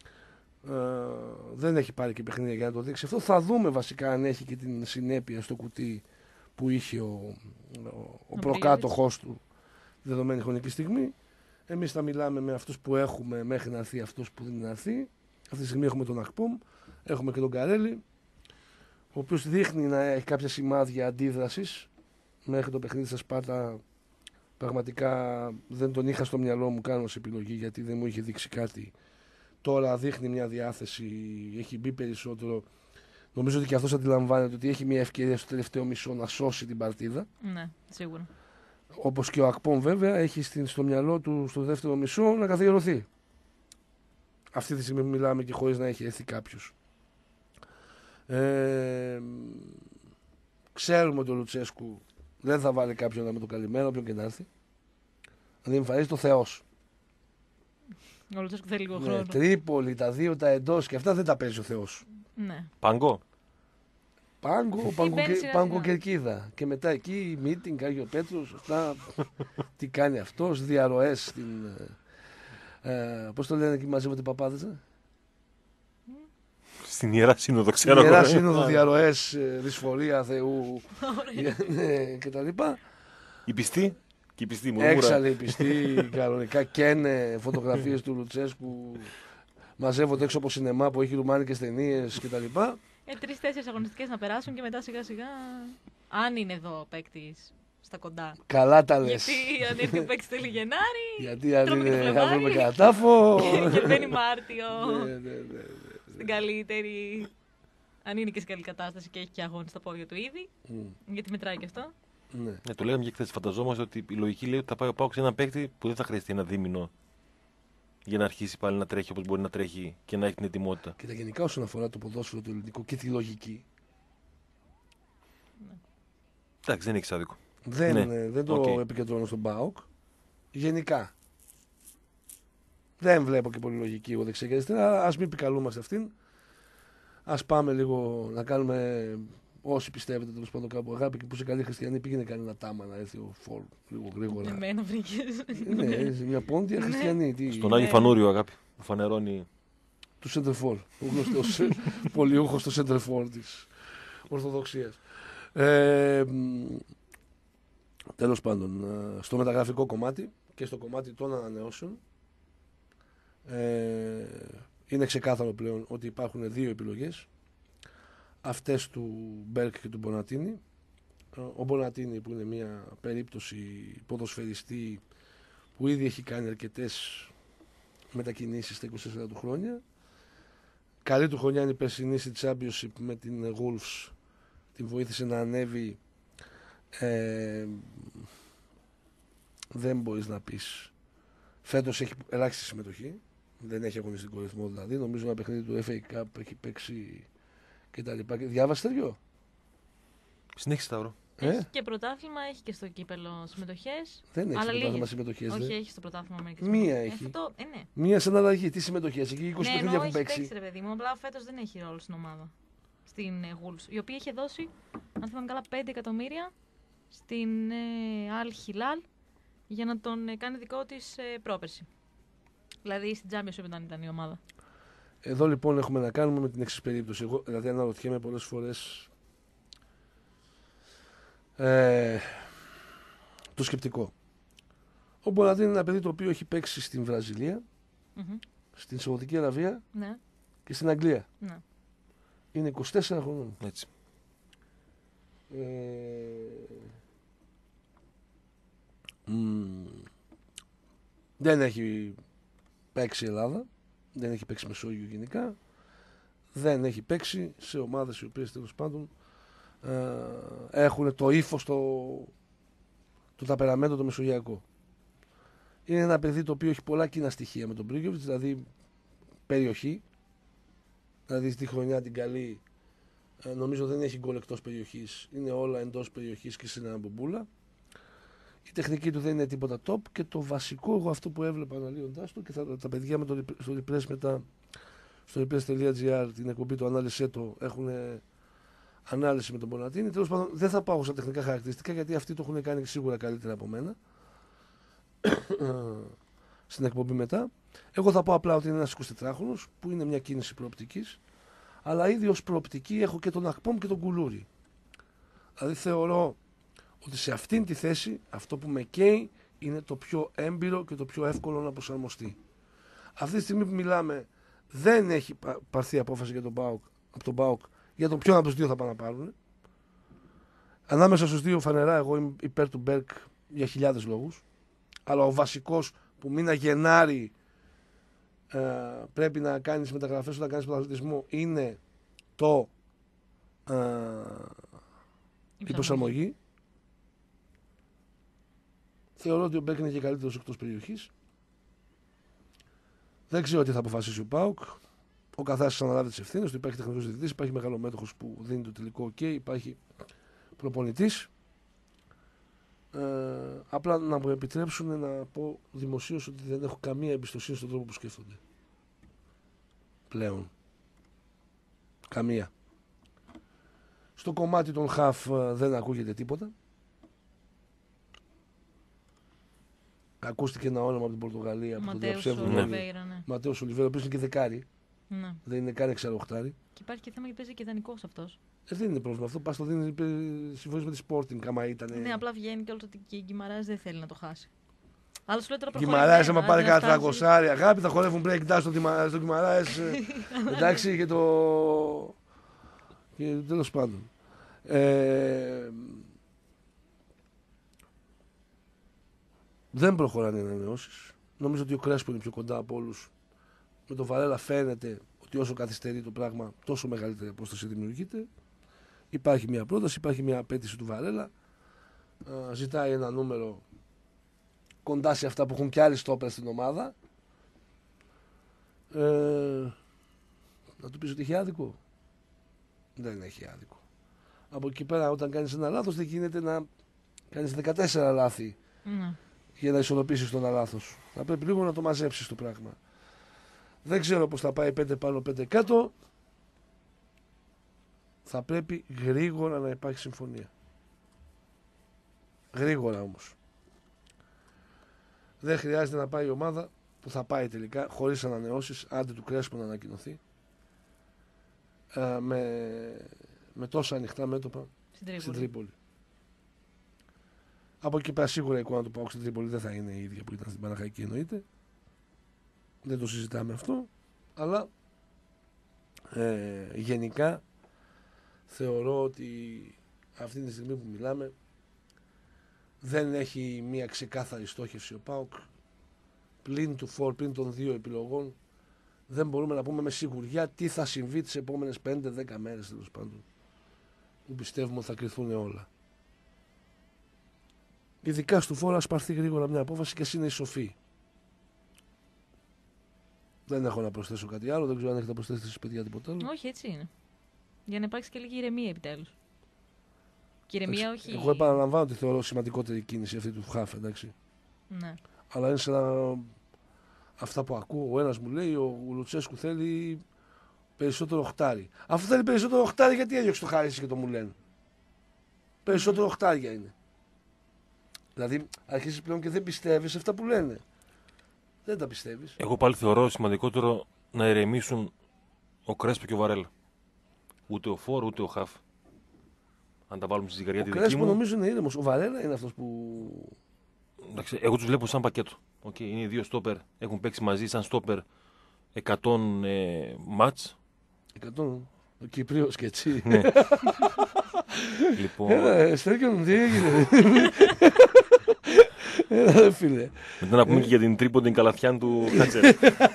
Δεν έχει πάρει και παιχνίδια για να το δείξει αυτό. Θα δούμε βασικά αν έχει και την συνέπεια στο κουτί που είχε ο προκάτοχός του τη δεδομένη χρονική στιγμή. Εμείς θα μιλάμε με αυτούς που έχουμε μέχρι να έρθει αυτός που δεν είναι να έρθει. Αυτή τη στιγμή έχουμε τον Ακπόμ, έχουμε και τον Καρέλη, ο οποίος δείχνει να έχει κάποια σημάδια αντίδρασης. Μέχρι το παιχνίδι στα Σπάτα πραγματικά δεν τον είχα στο μυαλό μου κάνοντας επιλογή, γιατί δεν μου είχε δείξει κάτι. Τώρα δείχνει μια διάθεση, έχει μπει περισσότερο. Νομίζω ότι και αυτός αντιλαμβάνεται ότι έχει μια ευκαιρία στο τελευταίο μισό να σώσει την παρτίδα. Ναι, σίγουρα. Όπως και ο Ακπόμ βέβαια έχει στο μυαλό του στο δεύτερο μισό να καθιερωθεί. Αυτή τη στιγμή που μιλάμε και χωρίς να έχει έρθει κάποιος. Ξέρουμε ότι ο Λουτσέσκου δεν θα βάλει κάποιον με το καλημέρα, όποιον και να έρθει. Αν δεν εμφανίζει το Θεός. Ο Λουτσέσκου θέλει λίγο χρόνο. Τρίπολη, τα 2 τα εντός και αυτά δεν τα παίζει ο Θεός. Ναι. Πάγκο. Πάγκο Κερκίδα. Και μετά εκεί meeting, Άγιο Πέτρος, αυτά. Τι κάνει αυτός, διαρροές στην. Πώς το λένε εκεί, μαζεύονται οι παπάδες. Στην Ιερά Σύνοδο, ξέρω. Ιερά Σύνοδο, διαρροές, δυσφορία Θεού κτλ. Οι πιστοί. Και οι πιστοί μου. Έξαλλοι οι πιστοί, κανονικά καίνε φωτογραφίες του Λουτσέσκου. Μαζεύονται έξω από σινεμά που έχει ρουμάνικες ταινίες κτλ. 3-4 αγωνιστικές να περάσουν και μετά σιγά σιγά. Αν είναι εδώ ο παίκτης στα κοντά. Καλά τα λες. Γιατί αν έρθει ο παίκτης τέλη Γενάρη. Γιατί αν είναι θα βρούμε κατάφο. Και μπαίνει Μάρτιο. Ναι. Στην καλύτερη. Αν είναι και σε καλή κατάσταση και έχει και αγώνες στα πόδια του ήδη. Γιατί μετράει και αυτό. Ναι. Το λέγαμε και χθες. Φανταζόμαστε ότι η λογική λέει ότι θα πάει ο ΠΑΟΚ σε ένα παίκτη που δεν θα χρειαστεί ένα δίμηνο για να αρχίσει πάλι να τρέχει όπως μπορεί να τρέχει και να έχει την ετοιμότητα. Και τα γενικά όσον αφορά το ποδόσφαιρο του ελληνικού και τη λογική. Εντάξει, δεν έχει άδικο. Δεν το επικεντρώνω στον ΠΑΟΚ. Γενικά. Δεν βλέπω και πολύ λογική εγώ δεξιά και αριστερά. Ας μην επικαλούμαστε αυτήν. Ας πάμε λίγο να κάνουμε. Όσοι πιστεύετε τέλος πάντων κάπου αγάπη και που είσαι καλή χριστιανή, πήγαινε κανένα τάμα να έρθει ο Φορ λίγο γρήγορα. Εμένα βρήκες. Ναι, μια πόντια χριστιανή. Στον Άγιο Φανούριο, αγάπη, που φανερώνει. Του Σέντερφορ. Ο γνωστός πολιούχος του Σέντερφορ της Ορθοδοξίας. Τέλος πάντων, στο μεταγραφικό κομμάτι και στο κομμάτι των ανανεώσεων είναι ξεκάθαρο πλέον ότι υπάρχουν 2 επιλογές. Αυτές του Μπέρκ και του Μπονατίνη. Ο Μπονατίνη που είναι μια περίπτωση ποδοσφαιριστή που ήδη έχει κάνει αρκετές μετακινήσεις στα 24 του χρόνια. Καλή του χρονιά είναι η περσινή στη Championship με την Wolves. Την βοήθησε να ανέβει. Δεν μπορείς να πεις. Φέτος έχει ελάχιστη συμμετοχή. Δεν έχει αγωνιστικό ρυθμό δηλαδή. Νομίζω ένα παιχνίδι του FA Cup έχει παίξει και τα λοιπά. Διάβασε τέτοιο. Συνέχισε Σταύρο. Έχει και πρωτάθλημα, έχει και στο κύπελο συμμετοχές. Δεν έχει στο πρωτάθλημα συμμετοχές. Όχι, έχει στο πρωτάθλημα μερικές. Μία έχει. Ναι. Μία σε αναλλαγή. Τι συμμετοχές. Εκεί 20 παιχνίδια έχουν παίξει. Έχει παίξει, ρε παιδί μου. Απλά φέτος δεν έχει ρόλο στην ομάδα. Στην Wolves. Η οποία είχε δώσει, αν θυμάμαι καλά, 5 εκατομμύρια στην Al Hilal για να τον κάνει δικό της πρόπερση. Δηλαδή στην Championship ήταν η ομάδα. Εδώ λοιπόν έχουμε να κάνουμε με την εξής περίπτωση. Εγώ δηλαδή αναρωτιέμαι πολλές φορές το σκεπτικό. Ο Μπονατίνη είναι ένα παιδί το οποίο έχει παίξει στην Βραζιλία, στην Σαουδική Αραβία και στην Αγγλία. Ναι. Είναι 24 χρονών. Έτσι. Δεν έχει παίξει Ελλάδα, δεν έχει παίξει Μεσόγειο γενικά, δεν έχει παίξει σε ομάδες οι οποίες τέλος πάντων έχουν το ύφος το ταπεραμέντο το μεσογειακό. Είναι ένα παιδί το οποίο έχει πολλά κοινά στοιχεία με τον Μπρίγκοβιτς, δηλαδή περιοχή, δηλαδή στη χρονιά την καλή νομίζω δεν έχει γκολ εκτός περιοχής, είναι όλα εντός περιοχής και στην αναμπομπούλα. Η τεχνική του δεν είναι τίποτα top και το βασικό εγώ αυτό που έβλεπα αναλύοντάς το και τα παιδιά με στο Repress μετά στο repress.gr την εκπομπή του ανάλυσέ το έχουν ανάλυση με τον Μπονατίνη. Τέλος πάντων δεν θα πάω στα τεχνικά χαρακτηριστικά γιατί αυτοί το έχουν κάνει σίγουρα καλύτερα από μένα στην εκπομπή μετά. Εγώ θα πω απλά ότι είναι ένας 24χρονος που είναι μια κίνηση προοπτικής, αλλά ήδη ως προοπτική έχω και τον Ακπόμ και τον Κουλούρι. Δηλαδή θεωρώ ότι σε αυτήν τη θέση αυτό που με καίει είναι το πιο έμπειρο και το πιο εύκολο να προσαρμοστεί. Αυτή τη στιγμή που μιλάμε δεν έχει πάρθει απόφαση για από τον ΠΑΟΚ για τον ποιον από τους δύο θα πάνε να πάρουν. Ανάμεσα στους δύο φανερά εγώ είμαι υπέρ του Μπέρκ για χιλιάδες λόγους, αλλά ο βασικός που μήνα Γενάρη πρέπει να κάνεις μεταγραφές όταν κάνεις πρωταθλητισμό είναι η προσαρμογή. Θεωρώ ότι ο Μπέρκ είναι και καλύτερος εκτός περιοχής. Δεν ξέρω τι θα αποφασίσει ο ΠΑΟΚ. Ο καθένας αναλάβει τις ευθύνες του. Υπάρχει τεχνικός διευθυντής, υπάρχει μεγάλο μέτοχος που δίνει το τελικό OK, υπάρχει προπονητής. Απλά να μου επιτρέψουν να πω δημοσίως ότι δεν έχω καμία εμπιστοσύνη στον τρόπο που σκέφτονται. Πλέον. Καμία. Στο κομμάτι των χαφ δεν ακούγεται τίποτα. Ακούστηκε ένα όνομα από την Πορτογαλία που το διαψεύδουν όλοι. Ματέος Ολιβέρα, ο οποίος είναι και δεκάρι. Ναι. Δεν είναι καν εξαροχτάρι. Και υπάρχει και θέμα γιατί παίζει και ιδανικός αυτός. Δεν είναι πρόβλημα αυτό. Πας το δίνει συμφωνείς με τη Sporting, άμα ήταν. Ναι, απλά βγαίνει και όλο ότι και η Γκιμαράς δεν θέλει να το χάσει. Αλλά σου λέει τώρα Γκιμαράς, άμα πάρει κάτι 300, αγάπη, θα χορεύουν break dance στο Γκιμαράς. Εντάξει, και το. Και τέλος πάντων. Δεν προχωράνε οι ανανεώσεις. Νομίζω ότι ο Κρέσπο είναι πιο κοντά από όλους. Με τον Βαρέλα φαίνεται ότι όσο καθυστερεί το πράγμα, τόσο μεγαλύτερη απόσταση δημιουργείται. Υπάρχει μια πρόταση, υπάρχει μια απέτηση του Βαρέλα. Ζητάει ένα νούμερο κοντά σε αυτά που έχουν κι άλλοι στόπερ στην ομάδα. Να του πεις ότι έχει άδικο. Δεν έχει άδικο. Από εκεί πέρα, όταν κάνεις ένα λάθος, δεν γίνεται να κάνεις 14 λάθη για να ισορροπήσεις το ένα λάθος. Θα πρέπει λίγο να το μαζέψεις το πράγμα. Δεν ξέρω πώς θα πάει 5 πάνω 5 κάτω. Θα πρέπει γρήγορα να υπάρχει συμφωνία. Γρήγορα όμως. Δεν χρειάζεται να πάει η ομάδα που θα πάει τελικά χωρίς ανανεώσεις, άντε του Κρέσπο να ανακοινωθεί, με τόσα ανοιχτά μέτωπα στην Τρίπολη. Από εκεί πέρα σίγουρα η εικόνα του ΠΑΟΚ στην Τρίπολη δεν θα είναι η ίδια που ήταν στην Παναχαϊκή, εννοείται. Δεν το συζητάμε αυτό, αλλά γενικά θεωρώ ότι αυτή τη στιγμή που μιλάμε δεν έχει μια ξεκάθαρη στόχευση ο ΠΑΟΚ. Πλην του φορ, πλην των δύο επιλογών, δεν μπορούμε να πούμε με σιγουριά τι θα συμβεί τις επόμενες 5-10 μέρες, τέλος πάντων, που πιστεύουμε ότι θα κρυθούν όλα. Ειδικά στο φόρ, ας πάρθει γρήγορα μια απόφαση και εσύ είναι η σοφή. Δεν έχω να προσθέσω κάτι άλλο, δεν ξέρω αν έχετε προσθέσει εσείς παιδιά τίποτα άλλο. Όχι, έτσι είναι. Για να υπάρξει και λίγη ηρεμία επιτέλους. Και ηρεμία, όχι. Εγώ επαναλαμβάνω ότι θεωρώ σημαντικότερη κίνηση αυτή του Χαφ, εντάξει. Ναι. Αλλά είναι σαν αυτά που ακούω. Ο ένας μου λέει ο Λουτσέσκου θέλει περισσότερο οχτάρι. Αφού θέλει περισσότερο οχτάρι, γιατί έδιωξε το Χάρισι και το Μουλέν. Περισσότερο οχτάρια είναι. Δηλαδή αρχίζεις πλέον και δεν πιστεύεις αυτά που λένε. Δεν τα πιστεύεις. Εγώ πάλι θεωρώ σημαντικότερο να ηρεμήσουν ο Κρέσπο και ο Βαρέλα. Ούτε ο Φόρ ούτε ο Χαφ. Αν τα βάλουμε στη ζυγαριά τη δική μου. Ο Κρέσπο νομίζω είναι ήρεμος. Ο Βαρέλα είναι αυτός που. Εντάξει, εγώ τους βλέπω σαν πακέτο. Okay, είναι οι δύο στόπερ. Έχουν παίξει μαζί σαν στόπερ 100 μάτς. 100. Ο Κυπρίος και έτσι. Ναι. Λοιπόν. Στέρκον, τι έγινε. Έλα, φίλε. Μετά να πούμε και για την Τρίποντα την Καλαθιάν του Χάτσερ.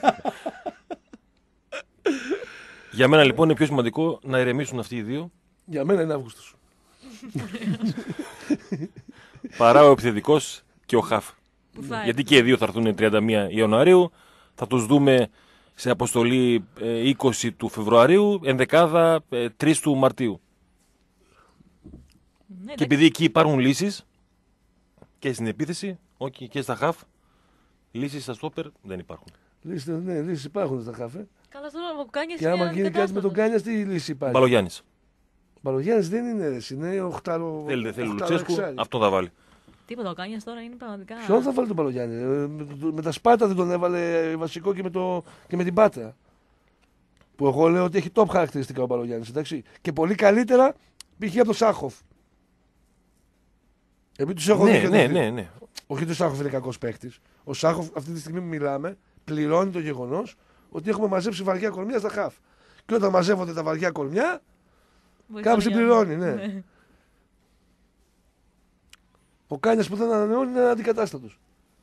Για μένα λοιπόν είναι πιο σημαντικό να ηρεμήσουν αυτοί οι δύο. Για μένα είναι Αύγουστος. Παρά ο επιθετικός και ο Χαφ. Γιατί και οι δύο θα έρθουν 31 Ιανουαρίου. Θα τους δούμε σε αποστολή 20 του Φεβρουαρίου, ενδεκάδα 3 του Μαρτίου. Ναι, και επειδή εκεί υπάρχουν λύσεις και στην επίθεση, όχι και στα Χαφ, λύσεις στα στόπερ δεν υπάρχουν. Λύσεις υπάρχουν στα Χαφ. Καλά, τώρα ο Κάνιας και άμα γίνει κάτι με τον Κάνιας, τι λύση υπάρχει. Μπαλογιάννης. Μπαλογιάννης δεν είναι έτσι, είναι οχτάρο. Θέλει Λουτσέσκου, αυτό θα βάλει. Τίποτα, ο Κάνιας τώρα είναι πραγματικά. Ποιον θα βάλει τον Μπαλογιάννη. Με τα Σπάτα δεν τον έβαλε βασικό και με την Πάτρα. Που εγώ λέω ότι έχει top χαρακτηριστικά ο Μπαλογιάννης. Εντάξει. Και πολύ καλύτερα π.χ. από τον Σάχοφ. Επειδή τους έχω δει. Ναι. Όχι ότι ο Σάχοφ είναι κακός παίκτης. Ο Σάχοφ αυτή τη στιγμή που μιλάμε πληρώνει το γεγονός ότι έχουμε μαζέψει βαριά κορμιά στα χαφ. Και όταν μαζεύονται τα βαριά κορμιά, κάποιος την πληρώνει, ναι. Ο Κάνιας που δεν ανανεώνει είναι αντικατάστατος.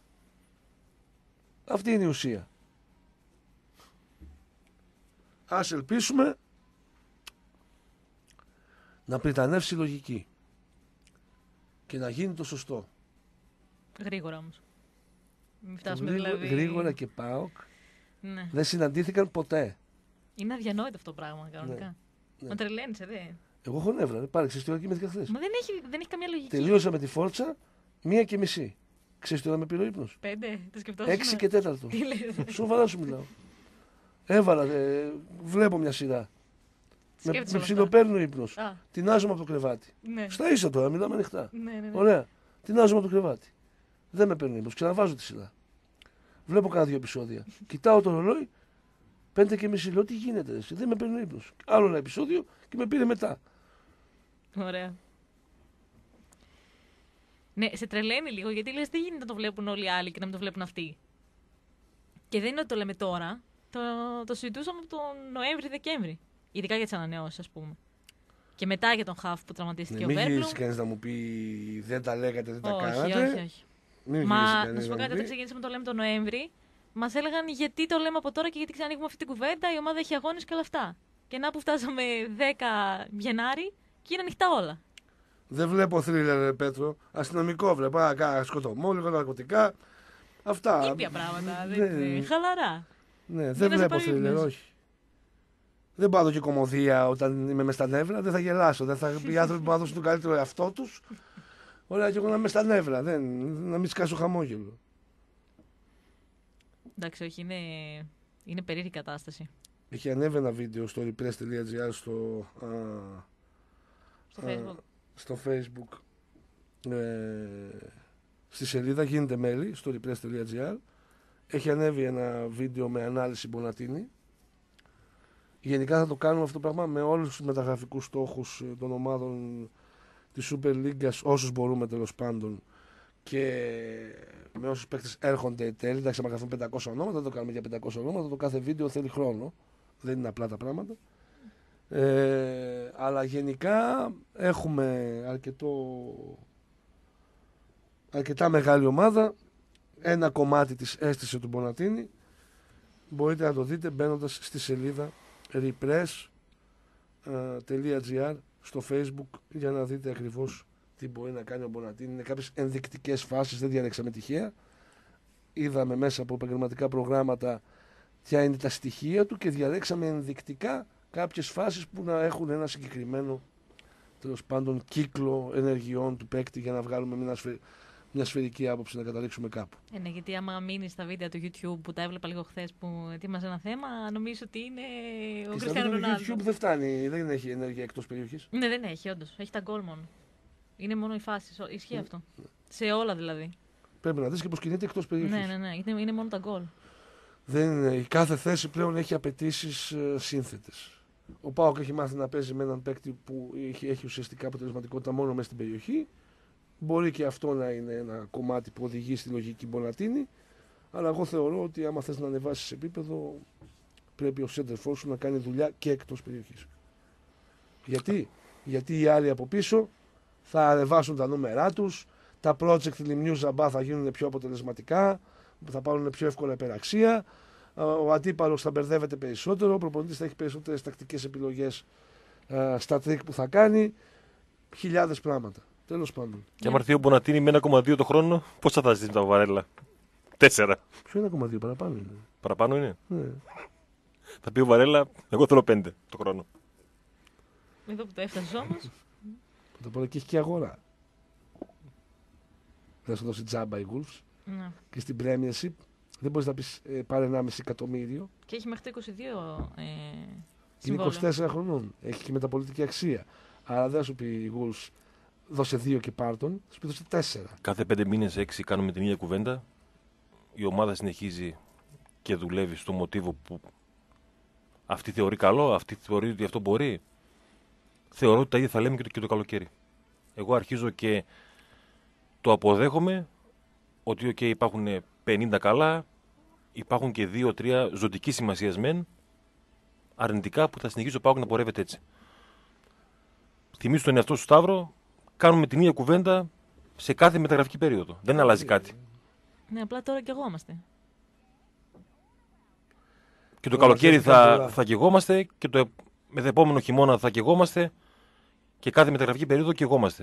Αυτή είναι η ουσία. Ας ελπίσουμε να πριτανεύσει η λογική και να γίνει το σωστό. Γρήγορα όμως. Μην φτάσουμε δηλαδή. Γρήγορα και ΠΑΟΚ ναι. Δεν συναντήθηκαν ποτέ. Είναι αδιανόητο αυτό το πράγμα κανονικά. Ναι. Μα τρελαίνεσαι, δε. Εγώ έχω νεύρα, πάρεξε στη ώρα και χθες. Μα δεν έχει καμία λογική. Τελείωσα με τη Φόρτσα 1:30. Ξέρεις τι ώρα με πήρε ο ύπνος? 5, το σκεφτόσουν. 6 και 4. Τι λέτε? Σοβαρά σου μιλάω. Έβαλα, βλέπω μια σειρά. Σκέφτεσαι Με όλα ψιλοπαίρνει ο ύπνος. Α, Τεινάζομαι από το κρεβάτι. ναι. Στα ίσα τώρα, μιλάμε ανοιχτά. Ναι. Ωραία. Τεινάζομαι από το κρεβάτι. Δεν με παίρνει ύπνος. Ξαναβάζω τη σειρά. Βλέπω κάνα 2 επεισόδια. Κοιτάω το ρολόι. 5:30. Λέω τι γίνεται, εσύ. Δεν με παίρνει ύπνος. Άλλο ένα επεισόδιο και με πήρε μετά. Ωραία. Ναι, σε τρελαίνει λίγο γιατί λες δεν γίνεται να το βλέπουν όλοι οι άλλοι και να μην το βλέπουν αυτοί. Και δεν είναι ότι το λέμε τώρα. Το συζητούσαμε από τον Νοέμβρη-Δεκέμβρη. Ειδικά για τις ανανεώσεις, ας πούμε. Και μετά για τον Χαφ που τραυματίστηκε ο Μην Βέρμπλουμ. γυρίσει κανείς να μου πει δεν τα λέγατε, δεν τα Όχι, κάνατε. όχι. Μην Μα γυρίσει να κανείς σου πω μου κάτι, πει. όταν ξεκινήσαμε το λέμε τον Νοέμβρη, μας έλεγαν γιατί το λέμε από τώρα και γιατί ξανανοίγουμε αυτή την κουβέντα. Η ομάδα έχει αγώνες και όλα αυτά. Και να που φτάσαμε 10 Γενάρη και είναι ανοιχτά όλα. Δεν βλέπω θρίλερ, Πέτρο. Αστυνομικό βλέπω. Σκοτωμό, λίγο ναρκωτικά. Αυτά. Ήπια πράγματα. Δεν- Χαλαρά. Ναι, δεν Δεν βλέπω σε θρίλερ, παρήγνες. όχι. Δεν πάω και κομμωδία όταν είμαι μες στα νεύρα, δεν θα γελάσω. Δεν θα... Οι άνθρωποι που θα δώσουν τον καλύτερο εαυτό του. Ωραία, και εγώ να είμαι στα νεύρα, να μην σκάσω χαμόγελο. Εντάξει, όχι, είναι περίεργη κατάσταση. Έχει ανέβει ένα βίντεο στο repress.gr Στο Facebook. στο Facebook. Στη σελίδα γίνεται μέλη στο repress.gr. Έχει ανέβει ένα βίντεο με ανάλυση Μπονατίνη. Γενικά θα το κάνουμε αυτό το πράγμα με όλους τους μεταγραφικούς στόχους των ομάδων της Super League, όσους μπορούμε τέλος πάντων, και με όσους παίκτες έρχονται εν τέλει. Εντάξει, άμα γραφούν 500 ονόματα, δεν το κάνουμε για 500 ονόματα, το κάθε βίντεο θέλει χρόνο. Δεν είναι απλά τα πράγματα. Αλλά γενικά έχουμε αρκετά μεγάλη ομάδα. Ένα κομμάτι της έστησε του Μπονατίνη. Μπορείτε να το δείτε μπαίνοντας στη σελίδα repress.gr στο Facebook για να δείτε ακριβώς τι μπορεί να κάνει ο Μπονατίνη. Είναι κάποιες ενδεικτικές φάσεις, δεν διαλέξαμε τυχαία. Είδαμε μέσα από επαγγελματικά προγράμματα ποια είναι τα στοιχεία του και διαλέξαμε ενδεικτικά κάποιες φάσεις που να έχουν ένα συγκεκριμένο, τέλος πάντων, κύκλο ενεργειών του παίκτη για να βγάλουμε μια σφαιρική άποψη, να καταλήξουμε κάπου. Ναι, γιατί άμα μείνει στα βίντεο του YouTube που τα έβλεπα λίγο χθες που ετοίμαζε ένα θέμα, νομίζω ότι είναι ο Κριστιάνο Ρονάλντο. Το YouTube δεν φτάνει, δεν έχει ενέργεια εκτός περιοχής. Ναι, δεν έχει, όντως. Έχει τα γκολ μόνο. Είναι μόνο οι φάσεις. Ισχύει αυτό. Σε όλα δηλαδή. Πρέπει να δεις και πως κινείται εκτός περιοχής. Ναι. Είναι μόνο τα γκολ. Η κάθε θέση πλέον έχει απαιτήσεις σύνθετες. Ο ΠΑΟΚ έχει μάθει να παίζει με έναν παίκτη που έχει ουσιαστικά αποτελεσματικότητα μόνο μέσα στην περιοχή. Μπορεί και αυτό να είναι ένα κομμάτι που οδηγεί στη λογική Μπονατίνη. Αλλά εγώ θεωρώ ότι άμα θες να ανεβάσεις επίπεδο, πρέπει ο center for σου να κάνει δουλειά και εκτός περιοχής. Γιατί οι άλλοι από πίσω θα ανεβάσουν τα νούμερά τους, τα project Λιμνιού Ζαμπά θα γίνουν πιο αποτελεσματικά, θα πάρουν πιο εύκολα υπεραξία, ο αντίπαλος θα μπερδεύεται περισσότερο, ο προπονητής θα έχει περισσότερες τακτικές επιλογές στα τρίκ που θα κάνει, χιλιάδες πράγματα. Τέλος πάντων. Και άμα έρθει ο Μπονατίνη με 1,2 το χρόνο, πόσα θα ζητήσει τα Βαρέλα? 4. Ποιο είναι 1,2, παραπάνω είναι. Παραπάνω είναι. Ναι. Θα πει ο Βαρέλα, εγώ θέλω 5 το χρόνο. Εδώ που το έφτασε όμως. Πρώτα απ' όλα και έχει και αγορά. Θα σου δώσει τζάμπα η Wolves. Ναι. Και στην Premiership δεν μπορείς να πεις πάρε 1,5 εκατομμύριο. Και έχει μέχρι το 22 Είναι συμβόλαιο. 24 χρονών. Έχει και μεταπολιτική αξία. Άρα δεν θα σου πει η Wolves δώσε 2 και πάρτον, θα σου πει δώσε 4. Κάθε 5 μήνες 6 κάνουμε την ίδια κουβέντα. Η ομάδα συνεχίζει και δουλεύει στο μοτίβο που αυτή θεωρεί καλό, αυτή θεωρεί ότι αυτό μπορεί. Θεωρώ ότι τα ίδια θα λέμε και το καλοκαίρι. Εγώ αρχίζω και το αποδέχομαι ότι υπάρχουν 50 καλά, υπάρχουν και 2-3 ζωτική σημασίας μεν, αρνητικά που θα συνεχίσει ο ΠΑΟΚ να πορεύεται έτσι. Θυμίζω τον εαυτό σου, Σταύρο, κάνουμε την ίδια κουβέντα σε κάθε μεταγραφική περίοδο. Δεν αλλάζει κάτι. Ναι, απλά τώρα κι εγώ είμαστε. Και το καλοκαίρι θα καιγόμαστε και το επόμενο χειμώνα θα καιγόμαστε και κάθε μεταγραφική περίοδο καιγόμαστε.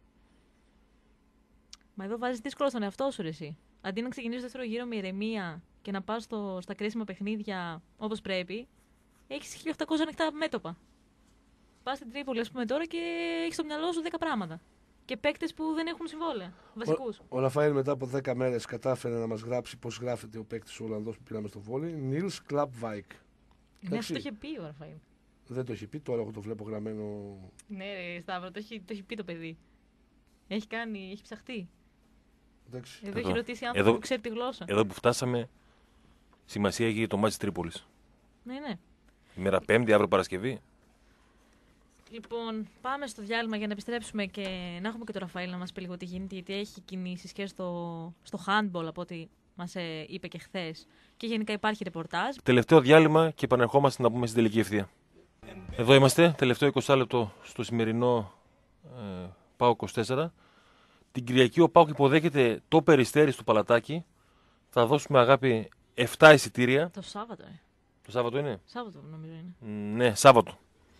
Μα εδώ βάζεις δύσκολο στον εαυτό σου, ρε, εσύ. Αντί να ξεκινήσεις δεύτερο γύρο με ηρεμία και να πας στα κρίσιμα παιχνίδια όπως πρέπει, έχεις 1800 ανοιχτά μέτωπα. Πας στην Τρίπολη, ας πούμε, τώρα και έχεις στο μυαλό σου 10 πράγματα. και παίκτες που δεν έχουν συμβόλαια. Βασικούς. Ο Ραφαήλ μετά από 10 μέρες κατάφερε να μας γράψει πώς γράφεται ο παίκτης ο Ολλανδός που πήραμε στο βόλεϊ. Νίλς Κλαπβάικ. Ναι, αυτό το είχε πει ο Ραφαήλ. Δεν το έχει πει, τώρα εγώ το βλέπω γραμμένο. Ναι, ρε Σταύρο, το έχει πει το παιδί. Έχει ψαχτεί. Εντάξει. Εδώ έχει ρωτήσει άνθρωπο που ξέρει τη γλώσσα. Εδώ που φτάσαμε, σημασία έχει το μάτι της Τρίπολης. Ναι. Ημέρα Πέμπτη, αύριο Παρασκευή. Λοιπόν, πάμε στο διάλειμμα για να επιστρέψουμε και να έχουμε και τον Ραφαήλ να μας πει λίγο τι γίνεται, γιατί έχει κινήσεις και στο handball από ό,τι μας είπε και χθες. Και γενικά υπάρχει ρεπορτάζ. Τελευταίο διάλειμμα και επανερχόμαστε να πούμε στην τελική ευθεία. Εδώ είμαστε, τελευταίο 20 λεπτό στο σημερινό ΠΑΟΚ 24. Την Κυριακή ο ΠΑΟΚ υποδέχεται το Περιστέρι στο Παλατάκι. Θα δώσουμε, Αγάπη, 7 εισιτήρια. Το Σάββατο, Το Σάββατο είναι? Σάββατο νομίζω είναι. Ναι, Σάββατο.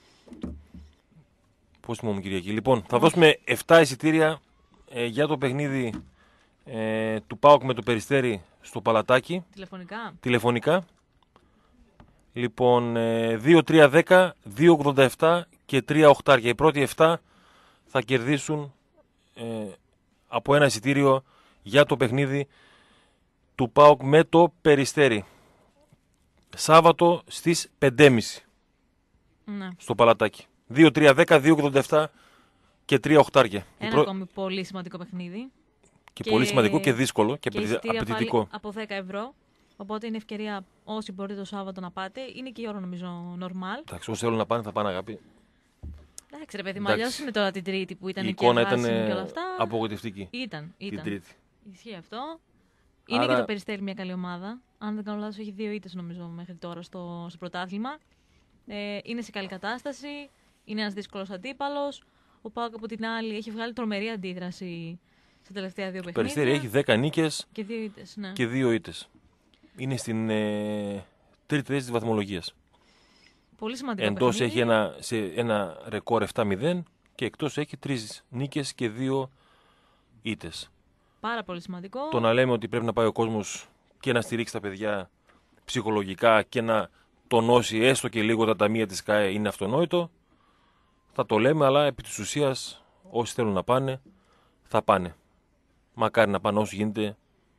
Πώς θυμόμουν Κυριακή. Λοιπόν, θα δώσουμε 7 εισιτήρια για το παιχνίδι του ΠΑΟΚ με το Περιστέρι στο Παλατάκι. Τηλεφωνικά. Λοιπόν, 2-3-10, 2-87 και 3-8. Οι πρώτοι 7 θα κερδίσουν από ένα εισιτήριο για το παιχνίδι του ΠΑΟΚ με το Περιστέρι. Σάββατο στις 5.30 στο Παλατάκι. 2-3-10, 2-87 και 3-8. Ένα ακόμη πολύ σημαντικό παιχνίδι. Και πολύ σημαντικό και δύσκολο και απαιτητικό. Από 10 ευρώ. Οπότε είναι ευκαιρία όσοι μπορείτε το Σάββατο να πάτε. Είναι και η ώρα νομίζω normal. Εντάξει, όσοι θέλουν να πάνε θα πάνε, Αγάπη. Εντάξει, ρε παιδί μου, αλλιώς είναι τώρα την Τρίτη που ήταν η και εικόνα ήταν και όλα αυτά. απογοητευτική. Ήταν. Την Τρίτη. Ισχύει αυτό. Είναι και το Περιστέρι μια καλή ομάδα. Αν δεν κάνω λάθος, έχει 2 ήττες νομίζω μέχρι τώρα στο πρωτάθλημα. Είναι σε καλή κατάσταση. Είναι ένας δύσκολος αντίπαλος. Ο ΠΑΟΚ από την άλλη έχει βγάλει τρομερή αντίδραση στα τελευταία 2 παιχνίδια. Το Περιστέρι έχει 10 νίκες και 2 ήττες. Ναι. Και 2 ήττες. Είναι στην τρίτη θέση της βαθμολογίας. Πολύ σημαντικό. Εντός έχει ένα ρεκόρ 7-0 και εκτός έχει 3 νίκες και 2 ήττες. Πάρα πολύ σημαντικό. Το να λέμε ότι πρέπει να πάει ο κόσμος και να στηρίξει τα παιδιά ψυχολογικά και να τονώσει έστω και λίγο τα ταμεία της ΚΑΕ είναι αυτονόητο. Θα το λέμε, αλλά επί της ουσίας όσοι θέλουν να πάνε θα πάνε. Μακάρι να πάνε όσο γίνεται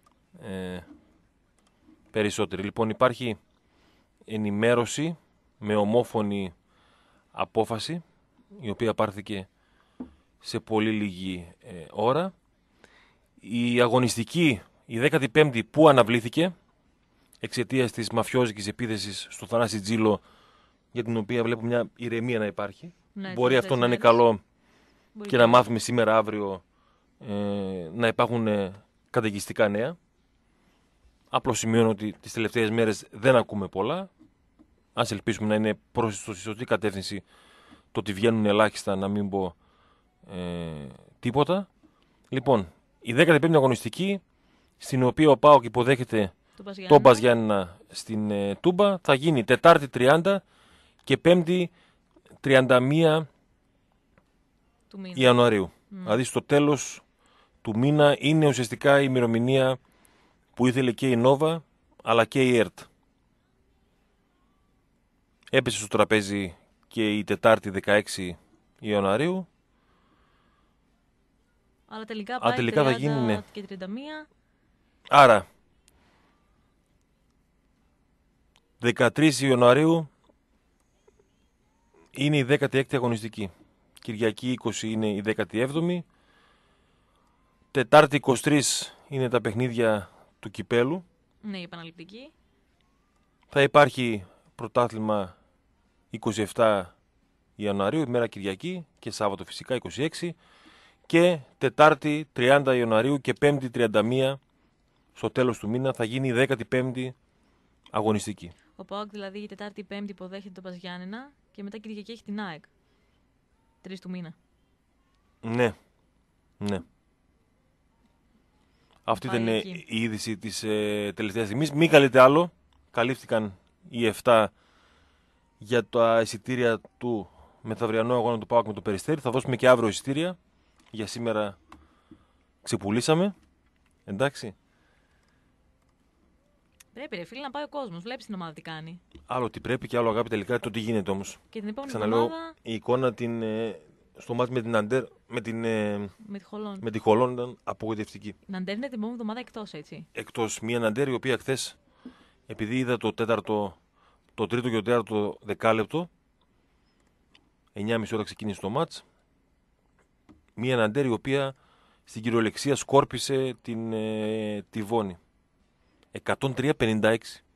περισσότεροι. Λοιπόν, υπάρχει ενημέρωση με ομόφωνη απόφαση, η οποία πάρθηκε σε πολύ λίγη ώρα. Η αγωνιστική, η 15η που αναβλήθηκε εξαιτίας της μαφιόζικης επίθεσης στο Θανάση Τζίλο, για την οποία βλέπω μια ηρεμία να υπάρχει. Ναι, μπορεί αυτό να είναι καλό και να μάθουμε σήμερα αύριο να υπάρχουν καταιγιστικά νέα. Απλώς σημειώνω ότι τις τελευταίες μέρες δεν ακούμε πολλά. Ας ελπίσουμε να είναι προς τη σωστή κατεύθυνση το ότι βγαίνουν ελάχιστα, να μην πω τίποτα. Η 15η αγωνιστική, στην οποία ο ΠΑΟΚ υποδέχεται το Μπας Γιάννενα στην Τούμπα, θα γίνει Τετάρτη 30 και Πέμπτη 31 Ιανουαρίου. Δηλαδή στο τέλος του μήνα είναι ουσιαστικά η ημερομηνία που ήθελε και η Νόβα αλλά και η ΕΡΤ. Έπεσε στο τραπέζι και η Τετάρτη 16 Ιανουαρίου. Αλλά τελικά πάει 30 θα γίνει, ναι. Και 31. Άρα 13 Ιανουαρίου είναι η 16η αγωνιστική. Κυριακή 20 είναι η 17η. Τετάρτη 23 είναι τα παιχνίδια του κυπέλου. Ναι, η επαναληπτική. Θα υπάρχει πρωτάθλημα 27 Ιανουαρίου, ημέρα Κυριακή, και Σάββατο φυσικά 26. Και Τετάρτη 30 Ιανουαρίου και Πέμπτη 31 στο τέλος του μήνα θα γίνει η 15η αγωνιστική. Ο ΠΑΟΚ δηλαδή η Τετάρτη Πέμπτη υποδέχεται τον Μπας Γιάννενα και μετά Κυριακή έχει την ΑΕΚ. 3 του μήνα. Ναι. Αυτή ήταν η είδηση της τελευταίας στιγμής. Μην καλείτε άλλο. Καλύφθηκαν οι 7 για τα εισιτήρια του μεθαυριανού αγώνα του ΠΑΟΚ με το Περιστέρι. Θα δώσουμε και αύριο εισιτήρια. Για σήμερα ξεπουλήσαμε. Εντάξει. Πρέπει ρε φίλε να πάει ο κόσμος. Βλέπεις την ομάδα τι κάνει. Άλλο τι πρέπει και άλλο, Αγάπη, τελικά το τι γίνεται όμως. Και την επόμενη Ξαναλέω, εβδομάδα... η εικόνα στο μάτς με την Αντέρ, με τη Χολόν ήταν απογοητευτική. Η Ναντέρ είναι την επόμενη εβδομάδα εκτός, έτσι. Εκτός μια Ναντέρ η οποία χθες, επειδή είδα το τρίτο και το τέταρτο δεκάλεπτο, 9,5 ώρα ξεκίνησε το μάτς, μια Ναντέρ η οποία στην κυριολεξία σκόρπισε τη Βόνη. 103-56.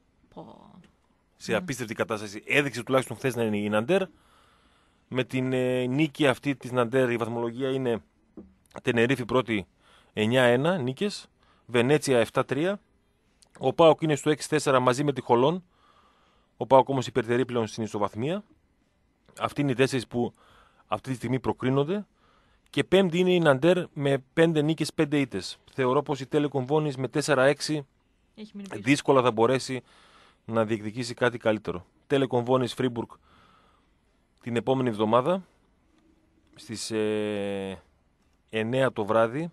Σε απίστευτη κατάσταση. Έδειξε τουλάχιστον χθες να είναι η Ναντέρ. Με την νίκη αυτή της Ναντέρ η βαθμολογία είναι Τενερίφη πρώτη 9-1 νίκες, Βενέτσια 7-3. Ο ΠΑΟΚ είναι στο 6-4 μαζί με τη Χολόν. Ο ΠΑΟΚ όμως υπερτερεί πλέον στην ισοβαθμία. Αυτοί είναι οι 4 που αυτή τη στιγμή προκρίνονται. Και πέμπτη είναι η Ναντέρ με 5 νίκες, 5 ήττες. Θεωρώ πως η Telecom Vonis με 4-6 δύσκολα θα μπορέσει να διεκδικήσει κάτι καλύτερο. Telecom Vonis Φρίμπουργκ την επόμενη εβδομάδα στις 9 το βράδυ,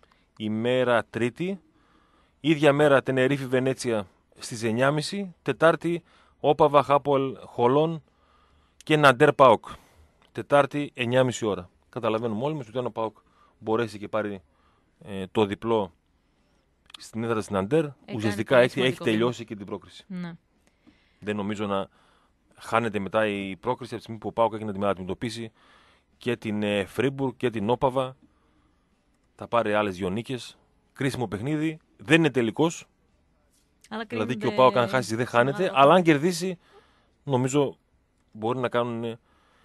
ημέρα Τρίτη. Ίδια μέρα Τενερίφη Βενέτσια στις 9.30. Τετάρτη Όπαβα Χάπολ Χολόν και Ναντέρ ΠΑΟΚ. Τετάρτη 9.30 ώρα. Καταλαβαίνουμε όλοι μας ότι αν ο ΠΑΟΚ μπορέσει και πάρει το διπλό στην έδρα της Ναντέρ, ουσιαστικά έχει τελειώσει και την πρόκριση. Ναι. Δεν νομίζω να χάνεται μετά η πρόκριση από τη στιγμή που ο ΠΑΟΚ έχει να την αντιμετωπίσει και την Φρίμπουργκ και την Όπαβα. Θα πάρει άλλες 2 νίκες. Κρίσιμο παιχνίδι. Δεν είναι τελικός. Δηλαδή και ο ΠΑΟΚ αν χάσει δεν χάνεται. Αλλά αν κερδίσει, νομίζω μπορεί να κάνουν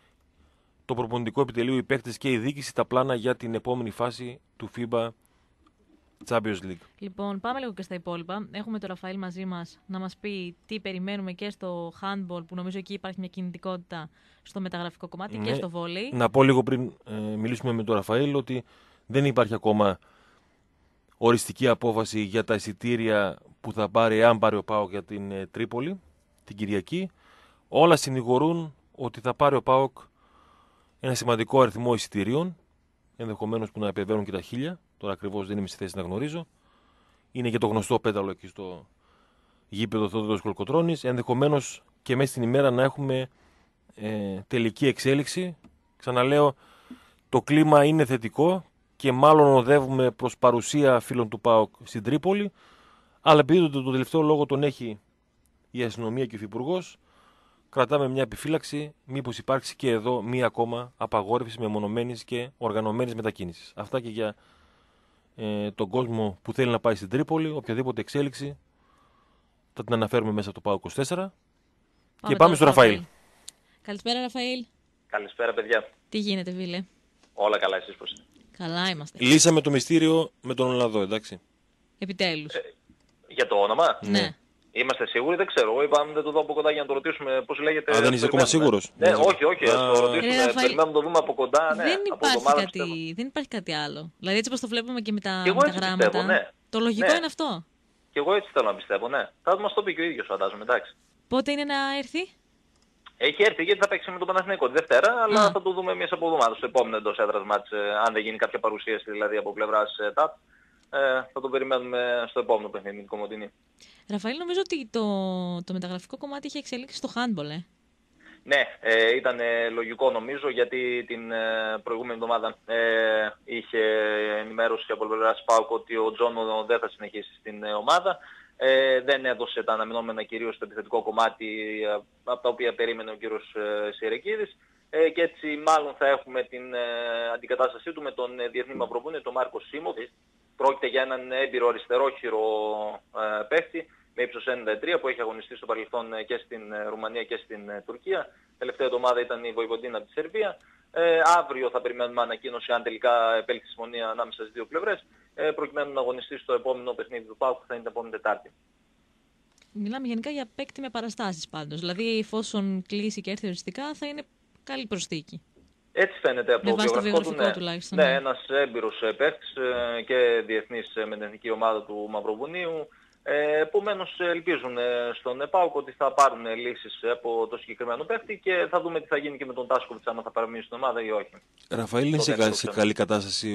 το προπονητικό επιτελείο οι παίκτες και η διοίκηση τα πλάνα για την επόμενη φάση του FIBA Champions League. Λοιπόν, πάμε λίγο και στα υπόλοιπα. Έχουμε τον Ραφαήλ μαζί μας να μας πει τι περιμένουμε και στο handball, που νομίζω εκεί υπάρχει μια κινητικότητα στο μεταγραφικό κομμάτι, και στο βόλεϊ. Να πω λίγο πριν μιλήσουμε με τον Ραφαήλ ότι δεν υπάρχει ακόμα οριστική απόφαση για τα εισιτήρια που θα πάρει, αν πάρει ο ΠΑΟΚ για την Τρίπολη την Κυριακή. Όλα συνηγορούν ότι θα πάρει ο ΠΑΟΚ ένα σημαντικό αριθμό εισιτηρίων, ενδεχομένως που να επεβαίνουν και τα 1.000. Τώρα ακριβώς δεν είμαι στη θέση να γνωρίζω. Είναι και το γνωστό πέταλο εκεί στο γήπεδο Θόδωρος Κολοκοτρώνης. Ενδεχομένως και μέσα στην ημέρα να έχουμε τελική εξέλιξη. Ξαναλέω, το κλίμα είναι θετικό και μάλλον οδεύουμε προς παρουσία φίλων του ΠΑΟΚ στην Τρίπολη. Αλλά επειδή το τελευταίο λόγο τον έχει η αστυνομία και ο υφυπουργός, κρατάμε μια επιφύλαξη μήπως υπάρξει και εδώ μία ακόμα απαγόρευση μεμονωμένης και οργανωμένης μετακίνησης. Αυτά και για τον κόσμο που θέλει να πάει στην Τρίπολη. Οποιαδήποτε εξέλιξη θα την αναφέρουμε μέσα από το ΠΑΟΚ 24. Και πάμε στο Ραφαήλ. Καλησπέρα, Ραφαήλ. Καλησπέρα, παιδιά. Τι γίνεται, φίλε? Όλα καλά, εσείς πώς είναι? Καλά είμαστε. Λύσαμε το μυστήριο με τον Ολλανδό, εντάξει. Επιτέλους. Για το όνομα? Ναι. Είμαστε σίγουροι? Δεν ξέρω. Εγώ είπα δεν το δω από κοντά για να το ρωτήσουμε πώς λέγεται. Δεν είσαι ακόμα σίγουρος? Ναι, όχι, ας το ρωτήσουμε. Περιμένουμε να το δούμε από κοντά. Ναι, δεν υπάρχει κάτι άλλο. Δηλαδή έτσι όπως το βλέπουμε και με τα γράμματα. Πιστεύω, ναι. Το λογικό είναι αυτό. Και εγώ έτσι θέλω να πιστεύω, ναι. Θα μας το πει και ο ίδιος, φαντάζομαι, εντάξει. Πότε είναι να έρθει? Έχει έρθει γιατί θα παίξει με τον Παναθηναϊκό τη Δευτέρα, αλλά θα το δούμε εμείς από εβδομάδα στο επόμενο εντός έδρας μάτς, αν δεν γίνει κάποια παρουσίαση δηλαδή από πλευράς ΤΑΠ. Θα το περιμένουμε στο επόμενο παιχνίδι με την Κομοτηνή. Ραφαήλ, νομίζω ότι το μεταγραφικό κομμάτι είχε εξελίξει στο handball, Ναι, ήταν λογικό νομίζω, γιατί την προηγούμενη εβδομάδα είχε ενημέρωση από πλευράς ΠΑΟΚ ότι ο Τζόνο δεν θα συνεχίσει στην ομάδα. Δεν έδωσε τα αναμενόμενα κυρίως στο επιθετικό κομμάτι, από τα οποία περίμενε ο κύριος Σιρεκίδης. Και έτσι μάλλον θα έχουμε την αντικατάστασή του με τον διεθνή Μαυροβούνιο, τον Μάρκο Σίμοβιτς. Πρόκειται για έναν έμπειρο αριστερόχειρο παίχτη με ύψος 93 που έχει αγωνιστεί στο παρελθόν και στην Ρουμανία και στην Τουρκία. Τελευταία εβδομάδα ήταν η Βοηβοντίνα από τη Σερβία. Αύριο θα περιμένουμε ανακοίνωση αν τελικά επέλθει συμφωνία ανάμεσα στις δύο πλευρές, προκειμένου να αγωνιστεί στο επόμενο παιχνίδι του ΠΑΟΚ που θα είναι την επόμενη Τετάρτη. Μιλάμε γενικά για παίκτη με παραστάσεις πάντως. Δηλαδή, εφόσον κλείσει και έρθει οριστικά, θα είναι καλή προσθήκη. Έτσι φαίνεται από το βιογραφικό του, ναι. Τουλάχιστον. Ναι, ένας έμπειρος παίκτης και διεθνής με την εθνική ομάδα του Μαυροβουνίου. Επομένως ελπίζουν στον ΠΑΟΚ ότι θα πάρουν λύσεις από το συγκεκριμένο παίκτη και θα δούμε τι θα γίνει και με τον Τάσκοβιτς, αν θα παραμείνει στην ομάδα ή όχι. Ραφαήλ, είναι σε καλή κατάσταση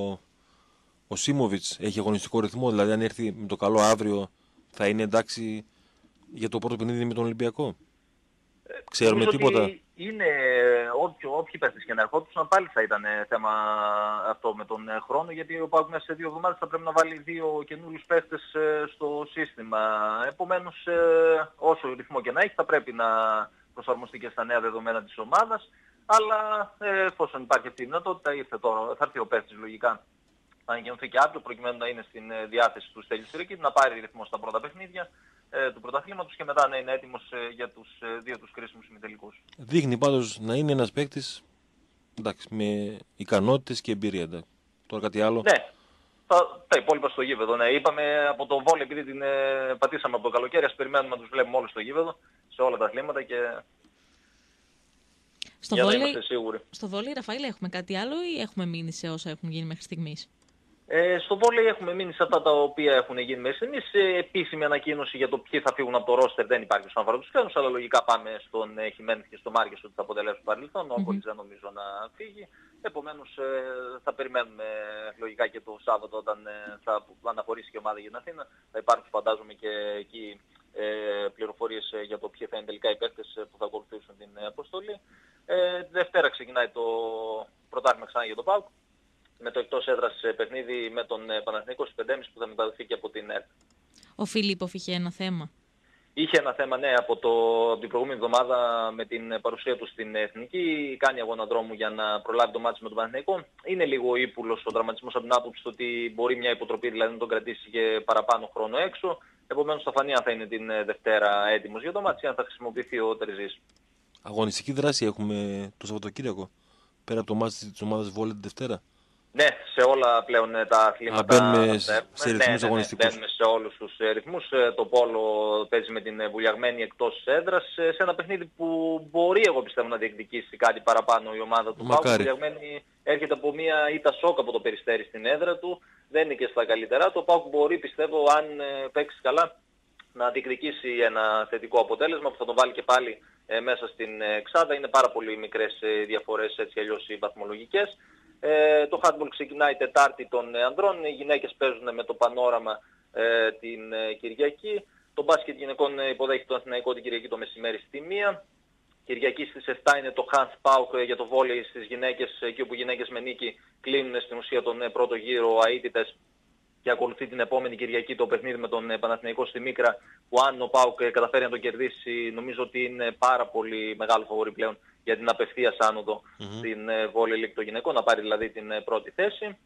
ο Σίμοβιτς? Έχει αγωνιστικό ρυθμό? Δηλαδή αν έρθει με το καλό αύριο θα είναι εντάξει για το πρώτο παιχνίδι με τον Ολυμπιακό? Ξέρουμε τίποτα? είναι όποιοι παίχτες και να ερχόντουσαν πάλι θα ήταν θέμα αυτό με τον χρόνο, γιατί ο ΠΑΟΚ μέσα σε 2 εβδομάδες θα πρέπει να βάλει 2 καινούριους παίχτες στο σύστημα. Επομένως όσο ρυθμό και να έχει θα πρέπει να προσαρμοστεί και στα νέα δεδομένα της ομάδας, αλλά εφόσον υπάρχει αυτή η δυνατότητα θα έρθει ο παίχτης λογικά να ανακοινωθεί και αύριο προκειμένου να είναι στην διάθεση του Στέλιου Σιρίκη, να πάρει ρυθμό στα πρώτα παιχνίδια του πρωταθλήματος και μετά να είναι έτοιμος για τους 2 τους κρίσιμους ημιτελικούς. Δείχνει πάντως να είναι ένας παίκτης με ικανότητες και εμπειρία. Εντάξει. Τώρα κάτι άλλο. Ναι, τα υπόλοιπα στο γήπεδο. Ναι. Είπαμε από το βόλεϊ, επειδή την πατήσαμε από το καλοκαίρι, ας περιμένουμε να τους βλέπουμε όλους στο γήπεδο, σε όλα τα αθλήματα και στο για βόλεϊ, να είμαστε σίγουροι. Στο βόλεϊ, Ραφαήλ, έχουμε κάτι άλλο ή έχουμε μείνει σε όσα έχουν γίνει μέχρι στιγμής? Στο βόλεϊ έχουμε μείνει σε αυτά τα οποία έχουν γίνει μέχρι εμείς. Επίσημη ανακοίνωση για το ποιοι θα φύγουν από το ρόστερ δεν υπάρχει όσον αφορά τους ξένους, αλλά λογικά πάμε στον Χιμένεθ και στο Μάρκες ότι θα αποτελέσουν παρελθόν. Ο Αμπολής δεν νομίζω να φύγει. Επομένως θα περιμένουμε λογικά και το Σάββατο όταν θα αναχωρήσει και η ομάδα για την Αθήνα. Θα υπάρχουν φαντάζομαι και εκεί πληροφορίες για το ποιοι θα είναι τελικά οι παίκτες που θα ακολουθήσουν την αποστολή. Δευτέρα ξεκινάει το πρωτάθλημα ξανά για τον ΠΑΟΚ, με το εκτός έδρας παιχνίδι με τον Παναθηναϊκό στις 5.30 που θα μεταδοθεί και από την ΕΡΤ. Ο Φίλιπποφ είχε ένα θέμα. Είχε ένα θέμα, ναι, από την προηγούμενη εβδομάδα με την παρουσία του στην Εθνική. Κάνει αγώνα δρόμου για να προλάβει το μάτι με τον Παναθηναϊκό. Είναι λίγο ύπουλος ο τραυματισμός από την άποψη ότι μπορεί μια υποτροπή δηλαδή να τον κρατήσει και παραπάνω χρόνο έξω. Επομένως θα φανεί αν θα είναι την Δευτέρα έτοιμος για το μάτι ή αν θα χρησιμοποιηθεί ο Τερζής. Αγωνιστική δράση έχουμε το Σαββατοκύριακο, πέρα από το μάτι της ομάδας βόλεϊ τη Δευτέρα. Ναι, σε όλα πλέον τα αθλήματα. Μπαίνουμε σε ρυθμούς αγωνιστικούς. Μπαίνουμε σε όλους τους ρυθμούς. Το πόλο παίζει με την βουλιαγμένη εκτός έδρας σε ένα παιχνίδι που μπορεί εγώ πιστεύω να διεκδικήσει κάτι παραπάνω η ομάδα του ΠΑΟΚ. Η βουλιαγμένη έρχεται από μια ήττα σοκ από το Περιστέρι στην έδρα του. Δεν είναι και στα καλύτερά. Το ΠΑΟΚ μπορεί πιστεύω αν παίξει καλά να διεκδικήσει ένα θετικό αποτέλεσμα που θα τον βάλει και πάλι μέσα στην εξάδα. Είναι πάρα πολύ μικρές διαφορές έτσι αλλιώς οι βαθμολογικές. Το handball ξεκινάει Τετάρτη των ανδρών, οι γυναίκες παίζουν με το Πανόραμα την Κυριακή. Το μπάσκετ γυναικών υποδέχεται τον Αθηναϊκό την Κυριακή το μεσημέρι στη 1. Κυριακή στις 7 είναι το Hans Pauk για το βόλεϊ στις γυναίκες, εκεί όπου οι γυναίκες με νίκη κλείνουν στην ουσία τον πρώτο γύρο αίτητες και ακολουθεί την επόμενη Κυριακή το παιχνίδι με τον Παναθηναϊκό στη Μίκρα, που αν ο ΠΑΟΚ καταφέρει να το κερδίσει νομίζω ότι είναι πάρα πολύ μεγάλο φαβορί πλέον για την απευθείας άνοδο στην Volley League των γυναικών, να πάρει δηλαδή την πρώτη θέση.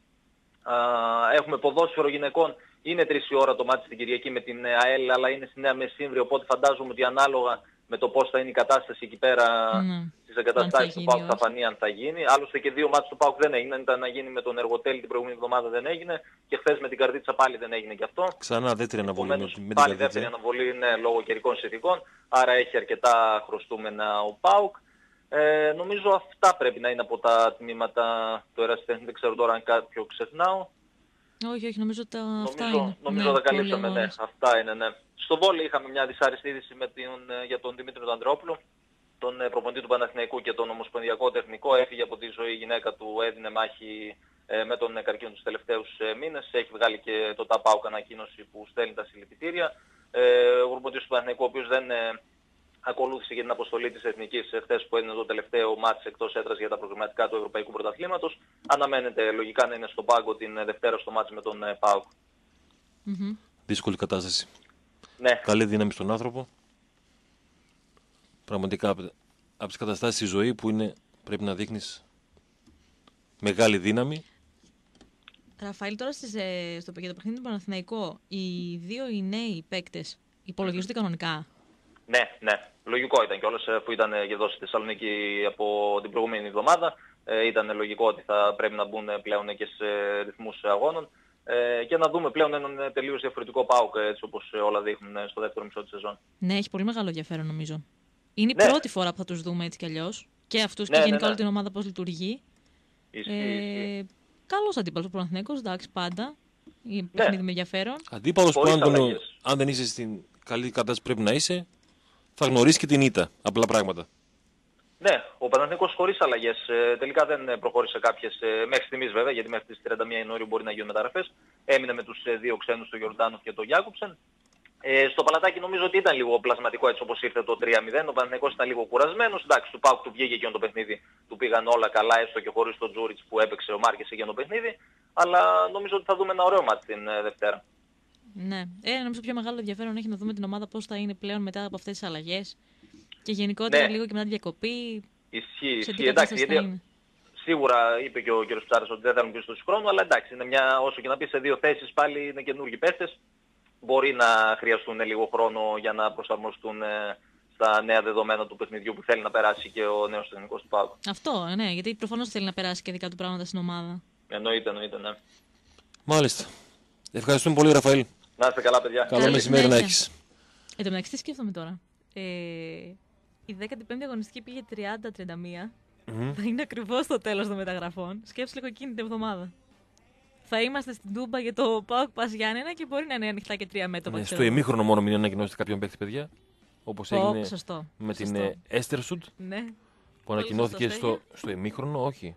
Έχουμε ποδόσφαιρο γυναικών, είναι 3 η ώρα το μάτι στην Κυριακή με την ΑΕΛ, αλλά είναι στη Νέα Μεσήμβρη, οπότε φαντάζομαι ότι ανάλογα με το πώς θα είναι η κατάσταση εκεί πέρα στις εγκαταστάσεις του ΠΑΟΚ θα φανεί αν θα γίνει. Άλλωστε και 2 μάτς του ΠΑΟΚ δεν έγιναν, ήταν να γίνει με τον Εργοτέλη την προηγούμενη εβδομάδα δεν έγινε και χθες με την Καρδίτσα πάλι δεν έγινε και αυτό. Ξανά δεύτερη αναβολή με την πάλι δεύτερη αναβολή ναι, λόγω καιρικών συνθηκών, άρα έχει αρκετά χρωστούμενα ο ΠΑΟΚ. Νομίζω αυτά πρέπει να είναι από τα τμήματα του Ερασιτέχνη, δεν ξέρω τώρα αν κάποιο ξεχνάω. Όχι, νομίζω ότι αυτά είναι. Νομίζω τα καλύψαμε, ναι, αυτά είναι, ναι. Στο βόλεϊ είχαμε μια δυσάρεστη είδηση για τον Δημήτρη τον Ανδρεόπουλο, τον προπονητή του Παναθηναϊκού και τον Ομοσπονδιακό Τεχνικό. Έφυγε από τη ζωή, η γυναίκα του έδινε μάχη με τον καρκίνο τους τελευταίους μήνες. Έχει βγάλει και το ΤΑΠΑΟΚ ανακοίνωση που στέλνει τα συλληπιτήρια. Ο προπονητής του Παναθηναϊκού, ο οποίος δεν ακολούθησε για την αποστολή της Εθνικής χθες που έδινε το τελευταίο μάτς εκτός έδρας για τα προγραμματικά του Ευρωπαϊκού Πρωταθλήματος. Αναμένεται λογικά να είναι στον πάγκο την Δευτέρα στο μάτς με τον ΠΑΟΚ. Δύσκολη κατάσταση. Ναι. Καλή δύναμη στον άνθρωπο. Πραγματικά από τις καταστάσεις στη ζωή που είναι, πρέπει να δείχνεις μεγάλη δύναμη. Ραφαήλ, τώρα στο παιχνίδι του Παναθηναϊκό, οι 2 οι νέοι παίκτες υπολογίζονται κανονικά? Ναι, ναι. Λογικό ήταν κιόλας που ήταν εδώ στη Θεσσαλονίκη από την προηγούμενη εβδομάδα. Ήταν λογικό ότι θα πρέπει να μπουν πλέον και σε ρυθμούς αγώνων και να δούμε πλέον έναν τελείως διαφορετικό ΠΑΟΚ έτσι όπως όλα δείχνουν στο δεύτερο μισό της σεζόν. Ναι, έχει πολύ μεγάλο ενδιαφέρον νομίζω. Είναι η πρώτη φορά που θα τους δούμε έτσι κι αλλιώς. Και αυτούς και γενικά όλη την ομάδα πώς λειτουργεί. Καλός αντίπαλος ο Παναθηναϊκός, εντάξει πάντα. Παιχνίδι με ενδιαφέρον. Αντίπαλος που αν δεν είσαι στην καλή κατάσταση πρέπει να είσαι, θα γνωρίσει και την ήττα. Απλά πράγματα. Ναι, ο Παναθηναϊκός χωρίς αλλαγές. Τελικά δεν προχώρησε κάποιες μέχρι στιγμής βέβαια, γιατί μέχρι τις 31 Ιανουαρίου μπορεί να γίνουν μεταγραφές. Έμεινε με τους 2 ξένους, τον Γιορντάνοφ και τον Γιάκοψεν. Στο Παλατάκι νομίζω ότι ήταν λίγο πλασματικό έτσι όπως ήρθε το 3-0. Ο Παναθηναϊκός ήταν λίγο κουρασμένος. Εντάξει, του ΠΑΟΚ του βγήκε εκείνο το παιχνίδι. Του πήγαν όλα καλά, έστω και χωρίς τον Τζούριτς που έπαιξε ο Μάρκες εκείνο το παιχνίδι. Αλλά νομίζω ότι θα δούμε ένα ωραίο μάτι την Δευτέρα. Ναι. Νομίζω πιο μεγάλο ενδιαφέρον έχει να δούμε την ομάδα πώς θα είναι πλέον μετά από αυτές τις αλλαγές. Και γενικότερα λίγο και μετά τη διακοπή. Ισχύει. Εντάξει, γιατί σίγουρα είπε και ο κ. Ψάρας ότι δεν θέλουν πίσω του χρόνου, αλλά εντάξει, είναι όσο και να πει σε δύο θέσεις πάλι είναι καινούργιοι παίχτες. Μπορεί να χρειαστούν λίγο χρόνο για να προσαρμοστούν στα νέα δεδομένα του παιχνιδιού που θέλει να περάσει και ο νέος τεχνικός του ΠΑΟΚ. Αυτό, ναι, γιατί προφανώς θέλει να περάσει και δικά του πράγματα στην ομάδα. Εννοείται, ναι. Μάλιστα. Ευχαριστούμε πολύ, Ραφαήλ. Να είστε καλά, παιδιά. Καλό μεσημέρι να έχεις. Εν τω μεταξύ, τι σκέφτομαι τώρα. Η 15η αγωνιστική πήγε 30-31. Θα είναι ακριβώς το τέλος των μεταγραφών. Σκέψου λίγο εκείνη την εβδομάδα. Θα είμαστε στην Τούμπα για το ΠΑΟΚ Πας Γιάννενα και μπορεί να είναι ανοιχτά και 3 μέτωπα. Ναι, στο ημίχρονο μόνο μην ανακοινώσετε κάποιον παίκτη, παιδιά. Όπως έγινε με την Έστερσουντ. Ναι. Που ανακοινώθηκε στο ημίχρονο, όχι.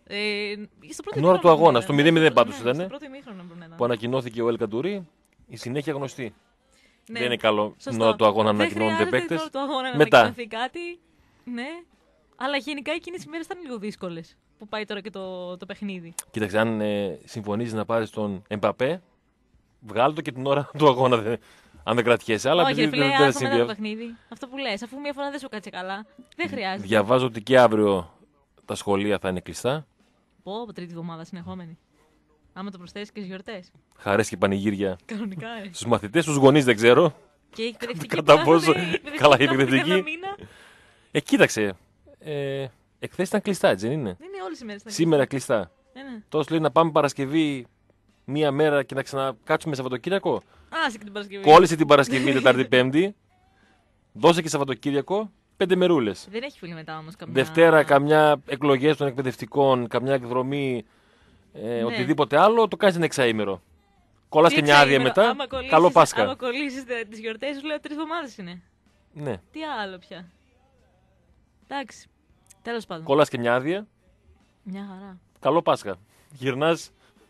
Την ώρα του αγώνα, στο 0-0 πάντως ήταν. Στο πρώτο ημίχρονο που ανακοινώθηκε ο Ελκαντουρί, η συνέχεια γνωστή. Ναι. Δεν είναι καλό την ώρα του αγώνα να ανακοινώνονται παίκτες. Δεν χρειάζεται την ώρα του αγώνα να ανακοινωθεί κάτι. Ναι. Αλλά γενικά εκείνες οι μέρες ήταν λίγο δύσκολες που πάει τώρα και το παιχνίδι. Κοίταξε, αν συμφωνήσεις να πάρεις τον Εμπαπέ, βγάλ' το και την ώρα του αγώνα. Αν δεν κρατιέσαι. Αλλά όχι, φίλε, μετά το παιχνίδι. Αυτό που λες, αφού μια φορά δεν σου κάτσε καλά, δεν χρειάζεται. Διαβάζω ότι και αύριο τα σχολεία θα είναι κλειστά. Πω, τρίτη εβδομάδα συνεχόμενη. Άμα το προσθέσεις και στις γιορτές. Χαρές και πανηγύρια. Κανονικά, στους μαθητές, στους γονείς δεν ξέρω. Και η εκπαιδευτική. Κατά πόσο. Καλά, η εκπαιδευτική. Κοίταξε. Εχθές ήταν κλειστά, έτσι δεν είναι? Είναι όλες οι μέρες. Σήμερα κλειστά. Ναι. Τόσο λέει να πάμε Παρασκευή μία μέρα και να ξανακάτσουμε Σαββατοκύριακο. Άσε και την Παρασκευή. Κόλλησε την Παρασκευή, Τετάρτη, Πέμπτη. Δώσε και Σαββατοκύριακο, 5 μερούλες. Δεν έχει φίλοι μετά όμως καμιά. Δευτέρα, καμιά εκλογές των εκπαιδευτικών, καμιά εκδρομή, οτιδήποτε άλλο, το κάνεις ένα εξαήμερο. Κολλάς και μια άδεια μετά. Καλό Πάσχα. Άμα κολλήσεις τις γιορτές, σου λέω 3 εβδομάδες είναι. Ναι. Τι άλλο πια. Εντάξει. Τέλος πάντων. Κολλάς και μια άδεια. Μια χαρά. Καλό Πάσχα. Γυρνάς.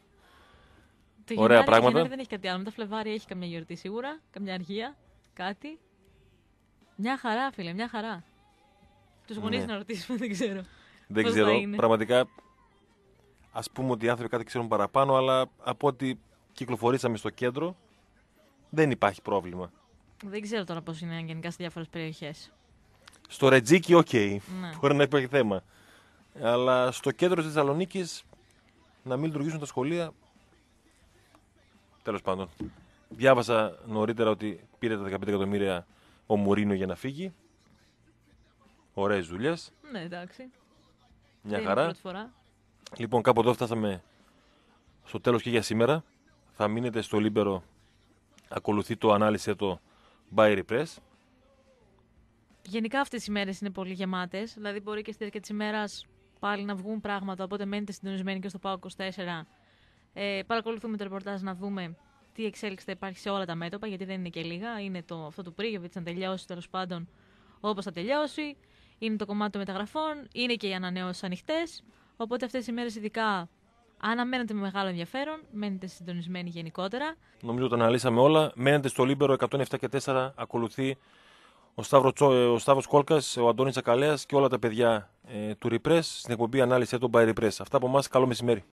Το ωραία Γενάρη, πράγματα. Το δεν έχει κάτι άλλο. Με τα Φλεβάρι έχει καμιά γιορτή σίγουρα. Καμιά αργία. Κάτι. Μια χαρά, φίλε, μια χαρά. Τους γονείς να ρωτήσουμε, δεν ξέρω. Δεν ξέρω. Πραγματικά, ας πούμε ότι οι άνθρωποι κάτι ξέρουν παραπάνω, αλλά από ό,τι κυκλοφορήσαμε στο κέντρο, δεν υπάρχει πρόβλημα. Δεν ξέρω τώρα πώς είναι γενικά σε διάφορες περιοχές. Στο Ρετζίκι, οκ. Ναι. Μπορεί να υπάρχει θέμα. Αλλά στο κέντρο της Θεσσαλονίκης να μην λειτουργήσουν τα σχολεία. Τέλος πάντων. Διάβασα νωρίτερα ότι πήρε τα 15 εκατομμύρια ο Μουρίνο για να φύγει. Ωραίες δουλειές. Ναι, εντάξει. Μια χαρά. Πρώτη φορά. Λοιπόν, κάπου εδώ φτάσαμε στο τέλος και για σήμερα. Θα μείνετε στο Λίμπερο. Ακολουθεί το ανάλυση το By Repress. Γενικά αυτές οι μέρες είναι πολύ γεμάτες. Δηλαδή μπορεί και στη διάρκεια της ημέρας πάλι να βγουν πράγματα. Οπότε μένετε συντονισμένοι και στο ΠΑΟΚ 24. Παρακολουθούμε το ρεπορτάζ να δούμε τι εξέλιξη θα υπάρχει σε όλα τα μέτωπα. Γιατί δεν είναι και λίγα. Είναι αυτό του Πρίγεβιτς να τελειώσει τέλος πάντων όπως θα τελειώσει. Είναι το κομμάτι των μεταγραφών. Είναι και οι ανανεώσεις ανοιχτές. Οπότε αυτές οι μέρες ειδικά αναμένετε με μεγάλο ενδιαφέρον. Μένετε συντονισμένοι γενικότερα. Νομίζω ότι τα αναλύσαμε όλα. Μένετε στο Λίμπερο 107 και 4. Ακολουθεί ο Σταύρος Κόλκας, ο Αντώνης Ακαλέας και όλα τα παιδιά του Repress στην εκπομπή ανάλυση του By Repress. Αυτά από εμάς. Καλό μεσημέρι.